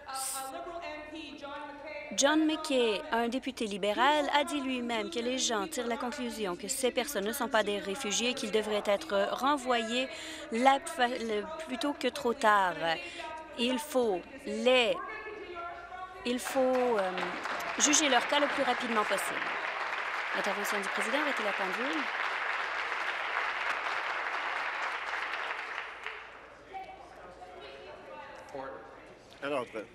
John McKay, un député libéral, a dit lui-même que les gens tirent la conclusion que ces personnes ne sont pas des réfugiés et qu'ils devraient être renvoyés plutôt que trop tard. Il faut juger leur cas le plus rapidement possible. Intervention du président, arrêtez la pendule. À l'ordre.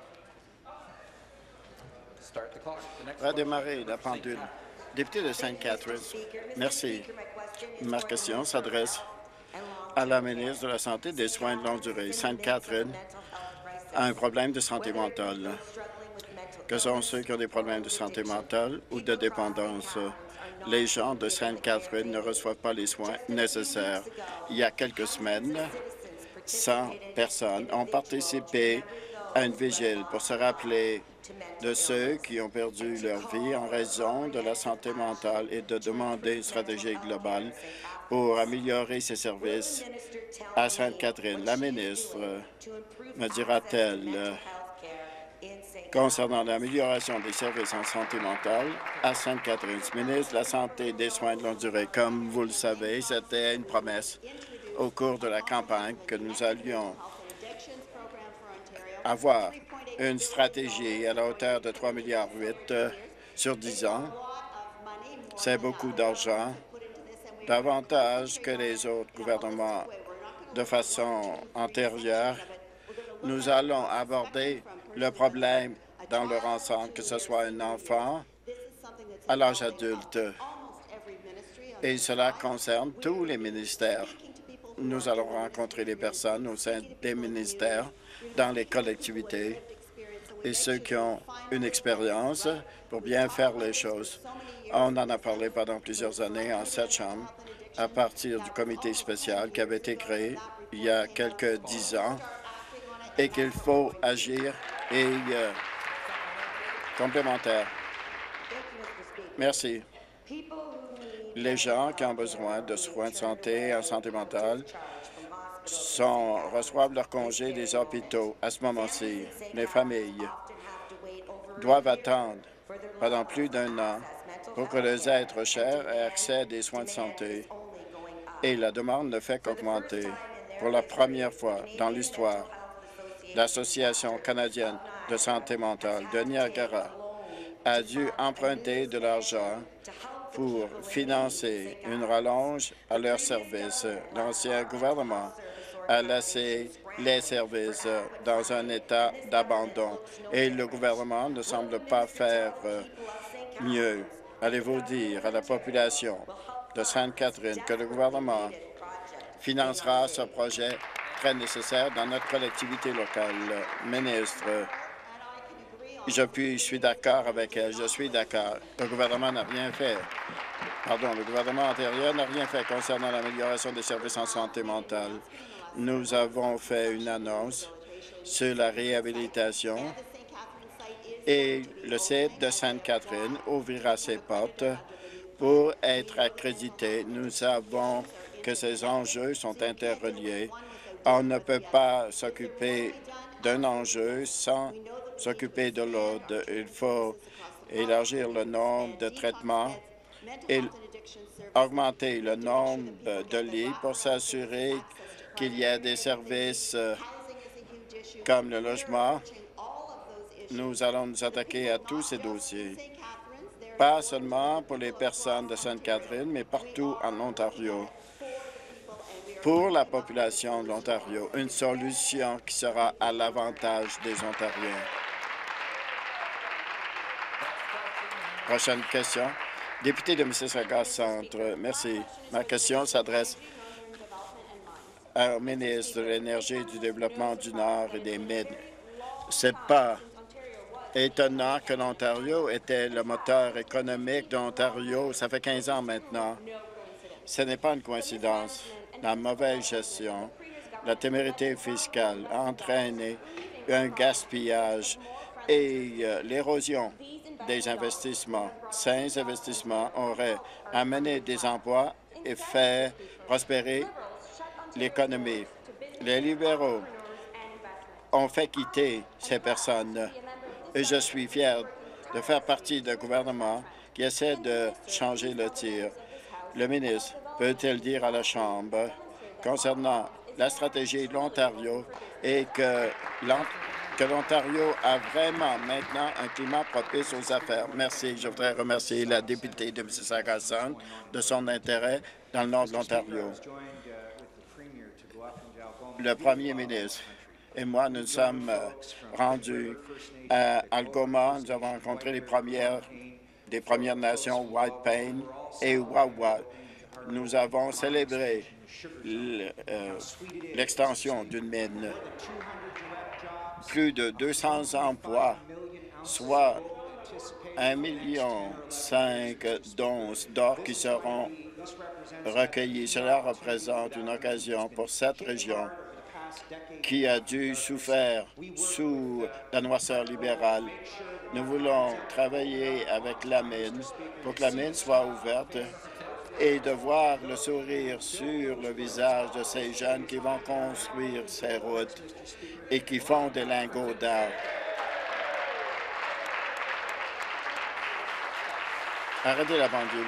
Redémarrer la pendule. Député de Sainte-Catherine, merci. Ma question s'adresse à la ministre de la Santé et des Soins de longue durée. Sainte-Catherine a un problème de santé mentale. Que sont ceux qui ont des problèmes de santé mentale ou de dépendance? Les gens de Sainte-Catherine ne reçoivent pas les soins nécessaires. Il y a quelques semaines, 100 personnes ont participé à une vigile pour se rappeler de ceux qui ont perdu leur vie en raison de la santé mentale et de demander une stratégie globale pour améliorer ces services à Sainte-Catherine. La ministre me dira-t-elle concernant l'amélioration des services en santé mentale à Sainte-Catherine? Ministre de la Santé et des Soins de longue durée, comme vous le savez, c'était une promesse au cours de la campagne que nous allions avoir une stratégie à la hauteur de 3,8 milliards sur 10 ans. C'est beaucoup d'argent, davantage que les autres gouvernements de façon antérieure. Nous allons aborder le problème dans leur ensemble, que ce soit un enfant à l'âge adulte. Et cela concerne tous les ministères. Nous allons rencontrer les personnes au sein des ministères, dans les collectivités, et ceux qui ont une expérience pour bien faire les choses. On en a parlé pendant plusieurs années en cette Chambre, à partir du comité spécial qui avait été créé il y a quelques 10 ans, et qu'il faut agir et complémentaire. Merci. Les gens qui ont besoin de soins de santé en santé mentale reçoivent leur congé des hôpitaux à ce moment-ci. Les familles doivent attendre pendant plus d'1 an pour que les êtres chers aient accès à des soins de santé. Et la demande ne fait qu'augmenter. Pour la première fois dans l'histoire, l'Association canadienne de santé mentale de Niagara a dû emprunter de l'argent pour financer une rallonge à leurs services. L'ancien gouvernement a laissé les services dans un état d'abandon et le gouvernement ne semble pas faire mieux. Allez-vous dire à la population de Sainte-Catherine que le gouvernement financera ce projet très nécessaire dans notre collectivité locale? Ministre, je suis d'accord avec elle. Je suis d'accord. Le gouvernement n'a rien fait Pardon, le gouvernement antérieur n'a rien fait concernant l'amélioration des services en santé mentale. Nous avons fait une annonce sur la réhabilitation et le site de Sainte-Catherine ouvrira ses portes pour être accrédité. Nous savons que ces enjeux sont interreliés. On ne peut pas s'occuper d'un enjeu sans s'occuper de l'autre. Il faut élargir le nombre de traitements et augmenter le nombre de lits pour s'assurer qu'il y ait des services comme le logement. Nous allons nous attaquer à tous ces dossiers, pas seulement pour les personnes de Sainte-Catherine, mais partout en Ontario. Pour la population de l'Ontario, une solution qui sera à l'avantage des Ontariens. Prochaine question. Député de Mississauga Centre, merci. Ma question s'adresse au ministre de l'Énergie et du Développement du Nord et des Mines. C'est pas étonnant que l'Ontario était le moteur économique de l'Ontario. Ça fait 15 ans maintenant. Ce n'est pas une coïncidence. La mauvaise gestion, la témérité fiscale a entraîné un gaspillage et l'érosion des investissements. Ces investissements auraient amené des emplois et fait prospérer l'économie. Les libéraux ont fait quitter ces personnes et je suis fier de faire partie d'un gouvernement qui essaie de changer le tir. Le ministre peut-il dire à la Chambre concernant la stratégie de l'Ontario et que l'Ontario a vraiment maintenant un climat propice aux affaires? Merci. Je voudrais remercier la députée de Mississauga Centre de son intérêt dans le nord de l'Ontario. Le premier ministre et moi, nous sommes rendus à Algoma. Nous avons rencontré des Premières Nations, White Plains et Wawa. Nous avons célébré l'extension d'une mine. Plus de 200 emplois, soit 1,5 million d'onces d'or qui seront recueillis. Cela représente une occasion pour cette région qui a dû souffrir sous la noirceur libérale. Nous voulons travailler avec la mine pour que la mine soit ouverte et de voir le sourire sur le visage de ces jeunes qui vont construire ces routes et qui font des lingots d'or. Arrêtez la pendule.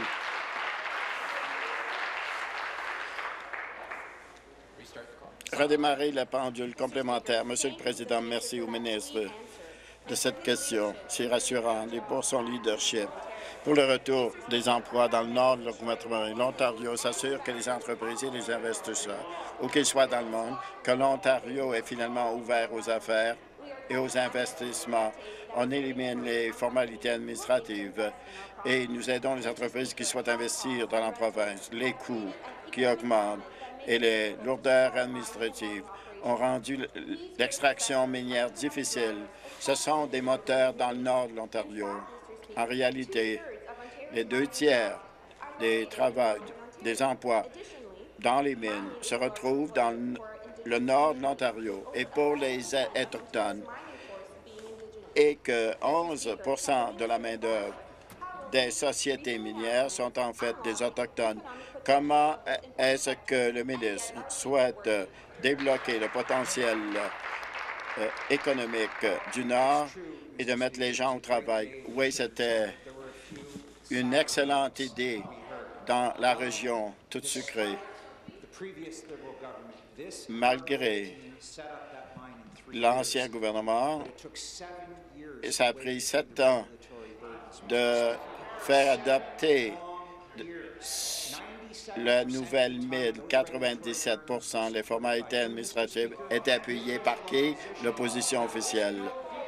Redémarrer la pendule complémentaire. Monsieur le Président, merci au ministre de cette question. C'est rassurant et pour son leadership. Pour le retour des emplois dans le nord de l'Ontario, s'assure que les entreprises et les investisseurs, où qu'ils soient dans le monde, que l'Ontario est finalement ouvert aux affaires et aux investissements. On élimine les formalités administratives et nous aidons les entreprises qui souhaitent investir dans la province. Les coûts qui augmentent et les lourdeurs administratives ont rendu l'extraction minière difficile. Ce sont des moteurs dans le nord de l'Ontario. En réalité, les 2/3 des emplois dans les mines se retrouvent dans le nord de l'Ontario et pour les Autochtones, et que 11 de la main-d'œuvre des sociétés minières sont en fait des Autochtones. Comment est-ce que le ministre souhaite débloquer le potentiel économique du Nord et de mettre les gens au travail? Oui, c'était une excellente idée dans la région toute sucrée. Malgré l'ancien gouvernement, ça a pris 7 ans de faire adopter la nouvelle mine. 97 des formalités administratives étaient appuyées par qui? L'opposition officielle.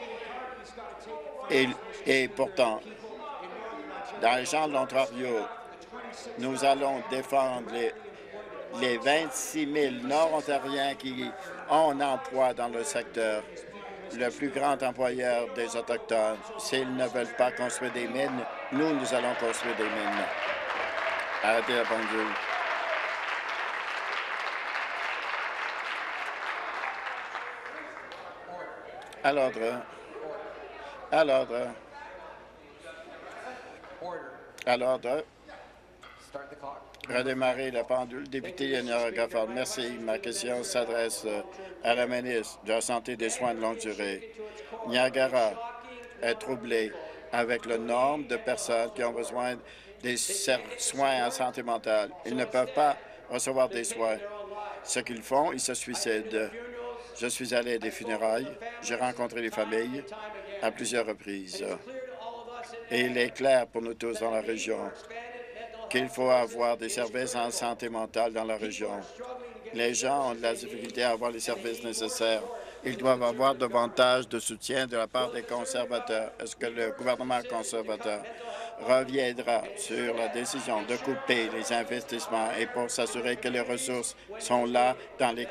Et pourtant, dans les gens de l'Ontario, nous allons défendre les 26 000 Nord-Ontariens qui ont un emploi dans le secteur. Le plus grand employeur des Autochtones, s'ils ne veulent pas construire des mines, nous allons construire des mines. Arrêtez la pendule. À l'ordre. À l'ordre. À l'ordre. Redémarrer la pendule. Député Niagara Falls. Merci. Ma question s'adresse à la ministre de la Santé et des soins de longue durée. Niagara est troublé avec le nombre de personnes qui ont besoin des soins en santé mentale. Ils ne peuvent pas recevoir des soins. Ce qu'ils font, ils se suicident. Je suis allé à des funérailles. J'ai rencontré les familles à plusieurs reprises. Et il est clair pour nous tous dans la région qu'il faut avoir des services en santé mentale dans la région. Les gens ont de la difficulté à avoir les services nécessaires. Ils doivent avoir davantage de soutien de la part des conservateurs. Est-ce que le gouvernement conservateur reviendra sur la décision de couper les investissements et pour s'assurer que les ressources sont là dans les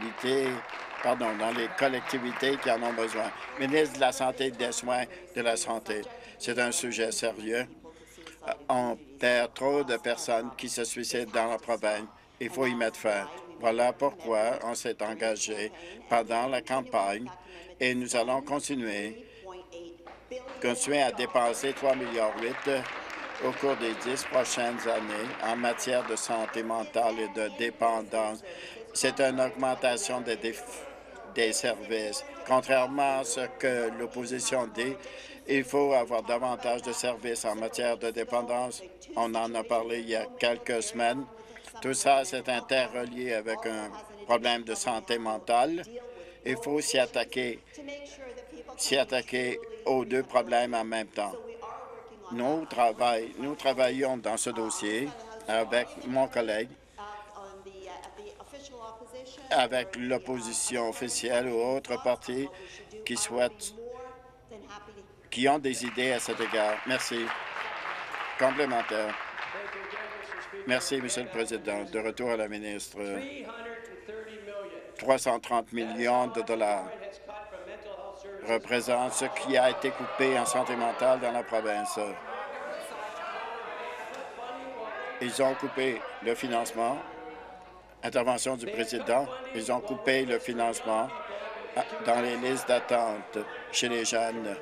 collectivités qui en ont besoin? Ministre de la Santé et des Soins de la Santé, c'est un sujet sérieux. On perd trop de personnes qui se suicident dans la province. Il faut y mettre fin. Voilà pourquoi on s'est engagé pendant la campagne et nous allons continuer à dépenser 3,8 milliards au cours des 10 prochaines années en matière de santé mentale et de dépendance. C'est une augmentation des services. Contrairement à ce que l'opposition dit, il faut avoir davantage de services en matière de dépendance. On en a parlé il y a quelques semaines. Tout ça, c'est interrelié avec un problème de santé mentale. Il faut s'y attaquer aux deux problèmes en même temps. Nous travaillons dans ce dossier avec mon collègue, avec l'opposition officielle ou autres partis qui ont des idées à cet égard. Merci. Complémentaire. Merci, Monsieur le Président. De retour à la ministre. 330 millions de dollars représente ce qui a été coupé en santé mentale dans la province. Ils ont coupé le financement. Intervention du président. Ils ont coupé le financement dans les listes d'attente chez les jeunes.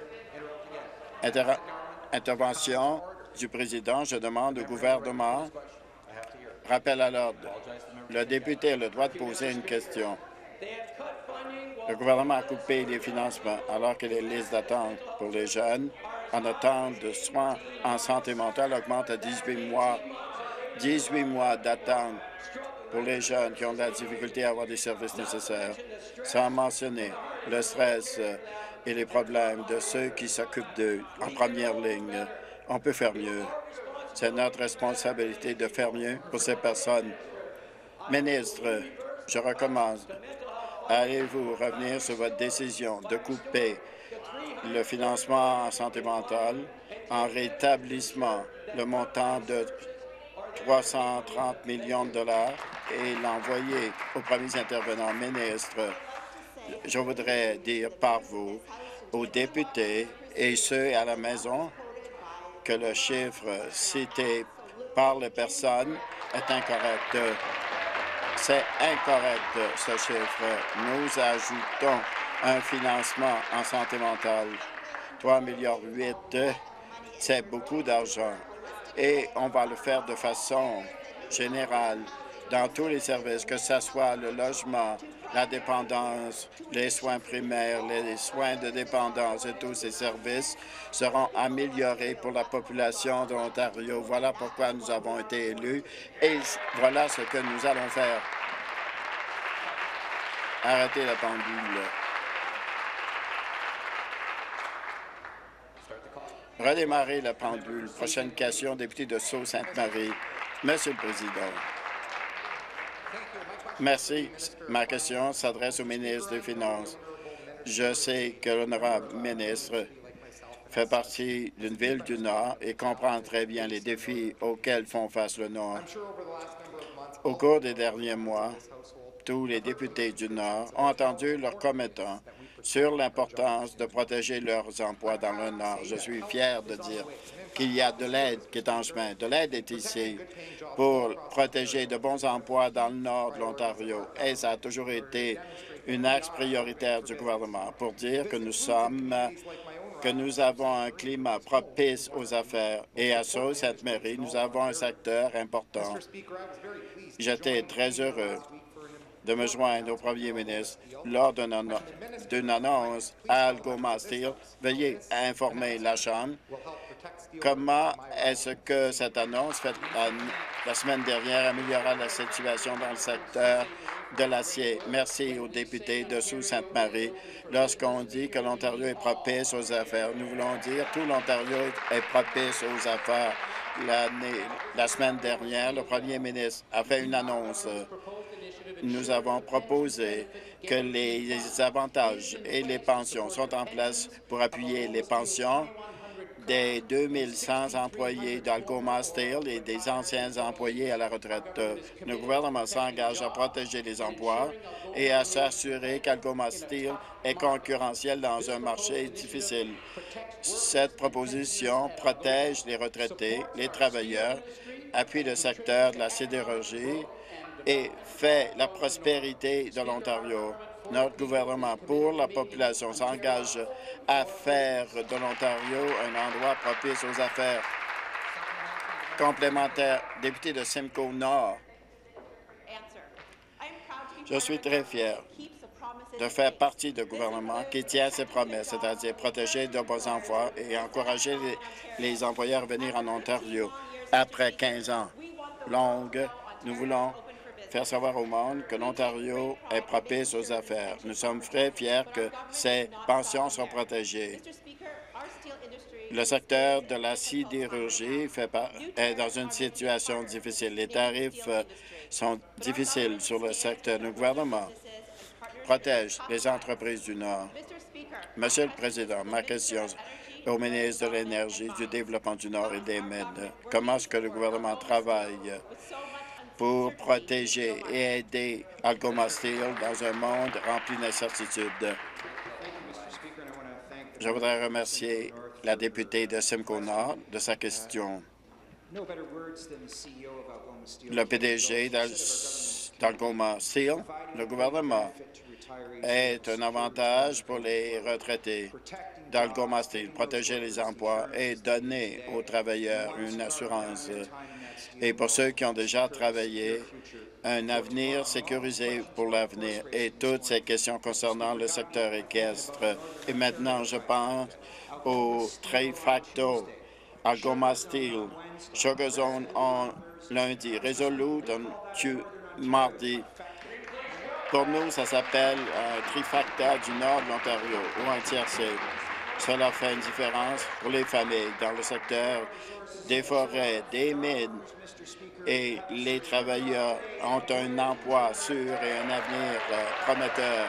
Intervention du président. Je demande au gouvernement. Rappel à l'ordre. Le député a le droit de poser une question. Le gouvernement a coupé les financements alors que les listes d'attente pour les jeunes en attente de soins en santé mentale augmentent à 18 mois. 18 mois d'attente pour les jeunes qui ont de la difficulté à avoir des services nécessaires, sans mentionner le stress et les problèmes de ceux qui s'occupent d'eux en première ligne. On peut faire mieux. C'est notre responsabilité de faire mieux pour ces personnes. Ministre, je recommence. Allez-vous revenir sur votre décision de couper le financement en santé mentale en rétablissement le montant de 330 millions de dollars et l'envoyer aux premiers intervenants? Ministre, je voudrais dire par vous, aux députés et ceux à la maison, que le chiffre cité par les personnes est incorrect. C'est incorrect, ce chiffre. Nous ajoutons un financement en santé mentale. 3,8 milliards, c'est beaucoup d'argent. Et on va le faire de façon générale dans tous les services, que ce soit le logement, la dépendance, les soins primaires, les soins de dépendance et tous ces services seront améliorés pour la population de l'Ontario. Voilà pourquoi nous avons été élus et voilà ce que nous allons faire. Arrêtez la pendule. Redémarrer la pendule. Prochaine question, député de Sault-Sainte-Marie. Monsieur le Président. Merci. Ma question s'adresse au ministre des Finances. Je sais que l'honorable ministre fait partie d'une ville du Nord et comprend très bien les défis auxquels font face le Nord. Au cours des derniers mois, tous les députés du Nord ont entendu leurs commettants sur l'importance de protéger leurs emplois dans le Nord. Je suis fier de dire qu'il y a de l'aide qui est en chemin. De l'aide est ici pour protéger de bons emplois dans le Nord de l'Ontario. Et ça a toujours été une axe prioritaire du gouvernement pour dire que nous avons un climat propice aux affaires. Et à Sault-Sainte-Marie, nous avons un secteur important. J'étais très heureux de me joindre au premier ministre lors d'une annonce à Algoma Steel. Veuillez informer la Chambre comment est-ce que cette annonce faite la semaine dernière améliorera la situation dans le secteur de l'acier. Merci aux députés de Sault-Sainte-Marie. Lorsqu'on dit que l'Ontario est propice aux affaires, nous voulons dire que tout l'Ontario est propice aux affaires. La semaine dernière, le premier ministre a fait une annonce. Nous avons proposé que les avantages et les pensions sont en place pour appuyer les pensions des 2100 employés d'Algoma Steel et des anciens employés à la retraite. Le gouvernement s'engage à protéger les emplois et à s'assurer qu'Algoma Steel est concurrentiel dans un marché difficile. Cette proposition protège les retraités, les travailleurs, appuie le secteur de la sidérurgie et fait la prospérité de l'Ontario. Notre gouvernement pour la population s'engage à faire de l'Ontario un endroit propice aux affaires. Complémentaire, député de Simcoe Nord. Je suis très fier de faire partie d'un gouvernement qui tient ses promesses, c'est-à-dire protéger de bons emplois et encourager les employeurs à venir en Ontario. Après 15 ans longues, nous voulons faire savoir au monde que l'Ontario est propice aux affaires. Nous sommes très fiers que ces pensions soient protégées. Le secteur de la sidérurgie est dans une situation difficile. Les tarifs sont difficiles sur le secteur. Le gouvernement protège les entreprises du Nord. Monsieur le Président, ma question au ministre de l'Énergie, du Développement du Nord et des Mines. Comment est-ce que le gouvernement travaille pour protéger et aider Algoma Steel dans un monde rempli d'incertitudes? Je voudrais remercier la députée de Simcoe Nord de sa question. Le PDG d'Algoma Steel, le gouvernement est un avantage pour les retraités d'Algoma Steel, protéger les emplois et donner aux travailleurs une assurance. Et pour ceux qui ont déjà travaillé, un avenir sécurisé pour l'avenir et toutes ces questions concernant le secteur équestre. Et maintenant, je pense au Trifacto, Algoma Steel, Sugar Zone en lundi, Resolute mardi. Pour nous, ça s'appelle un trifacta du nord de l'Ontario ou un tiercé. Cela fait une différence pour les familles dans le secteur des forêts, des mines, et les travailleurs ont un emploi sûr et un avenir prometteur.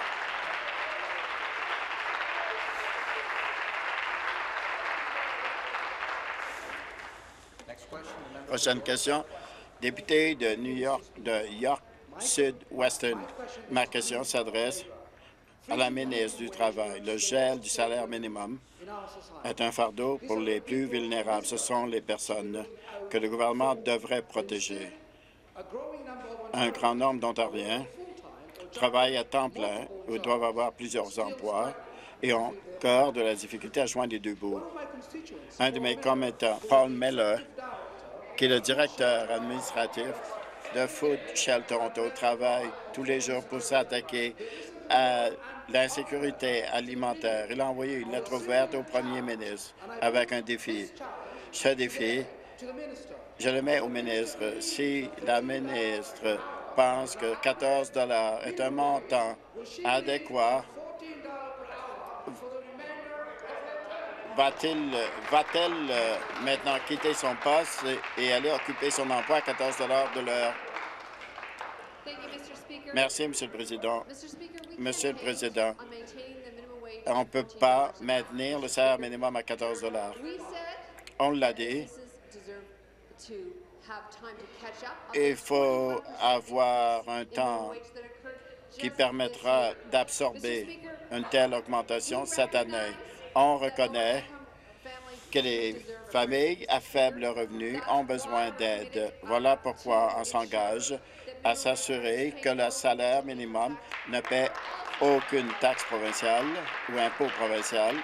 Prochaine question. Député de York Sud-Western. Ma question s'adresse à la ministre du Travail. Le gel du salaire minimum est un fardeau pour les plus vulnérables. Ce sont les personnes que le gouvernement devrait protéger. Un grand nombre d'Ontariens travaillent à temps plein ou doivent avoir plusieurs emplois et ont encore de la difficulté à joindre les deux bouts. Un de mes commettants, Paul Miller, qui est le directeur administratif de Food Shell Toronto, travaille tous les jours pour s'attaquer à l'insécurité alimentaire. Il a envoyé une lettre ouverte au premier ministre avec un défi. Ce défi, je le mets au ministre. Si la ministre pense que 14 $ est un montant adéquat, va-t-elle maintenant quitter son poste et aller occuper son emploi à 14 $ de l'heure? Merci, Monsieur le Président. Monsieur le Président, on ne peut pas maintenir le salaire minimum à 14 $. On l'a dit. Il faut avoir un temps qui permettra d'absorber une telle augmentation cette année. On reconnaît que les familles à faible revenu ont besoin d'aide. Voilà pourquoi on s'engage à s'assurer que le salaire minimum ne paie aucune taxe provinciale ou impôt provincial.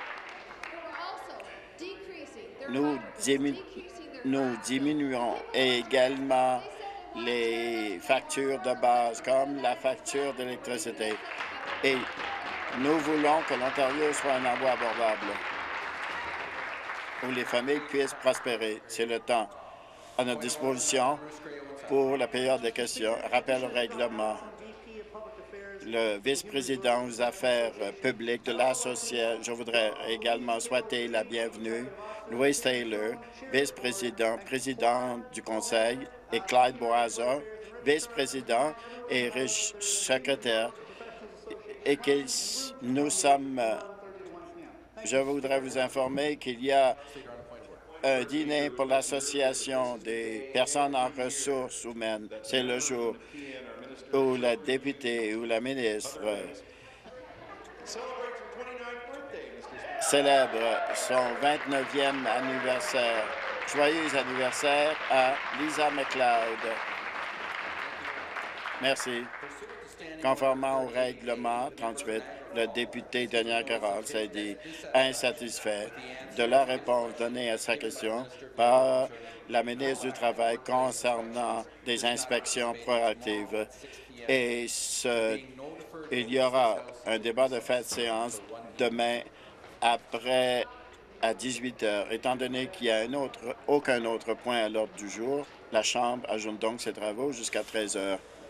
Nous diminuerons également les factures de base, comme la facture d'électricité. Et nous voulons que l'Ontario soit un endroit abordable où les familles puissent prospérer. C'est le temps à notre disposition pour la période de questions. Rappel au règlement. Le vice-président aux affaires publiques de l'Association, je voudrais également souhaiter la bienvenue Louise Taylor, vice-président, président du Conseil, et Clyde Boaza, vice-président et secrétaire, et que nous sommes... Je voudrais vous informer qu'il y a un dîner pour l'Association des personnes en ressources humaines. C'est le jour où la députée ou la ministre célèbre son 29e anniversaire. Joyeux anniversaire à Lisa MacLeod. Merci. Conformément au règlement 38, le député Daniel Carroll s'est dit insatisfait de la réponse donnée à sa question par la ministre du Travail concernant des inspections proactives. Et il y aura un débat de fin de séance demain après à 18 heures. Étant donné qu'il n'y a aucun autre point à l'ordre du jour, la Chambre ajoute donc ses travaux jusqu'à 13 heures.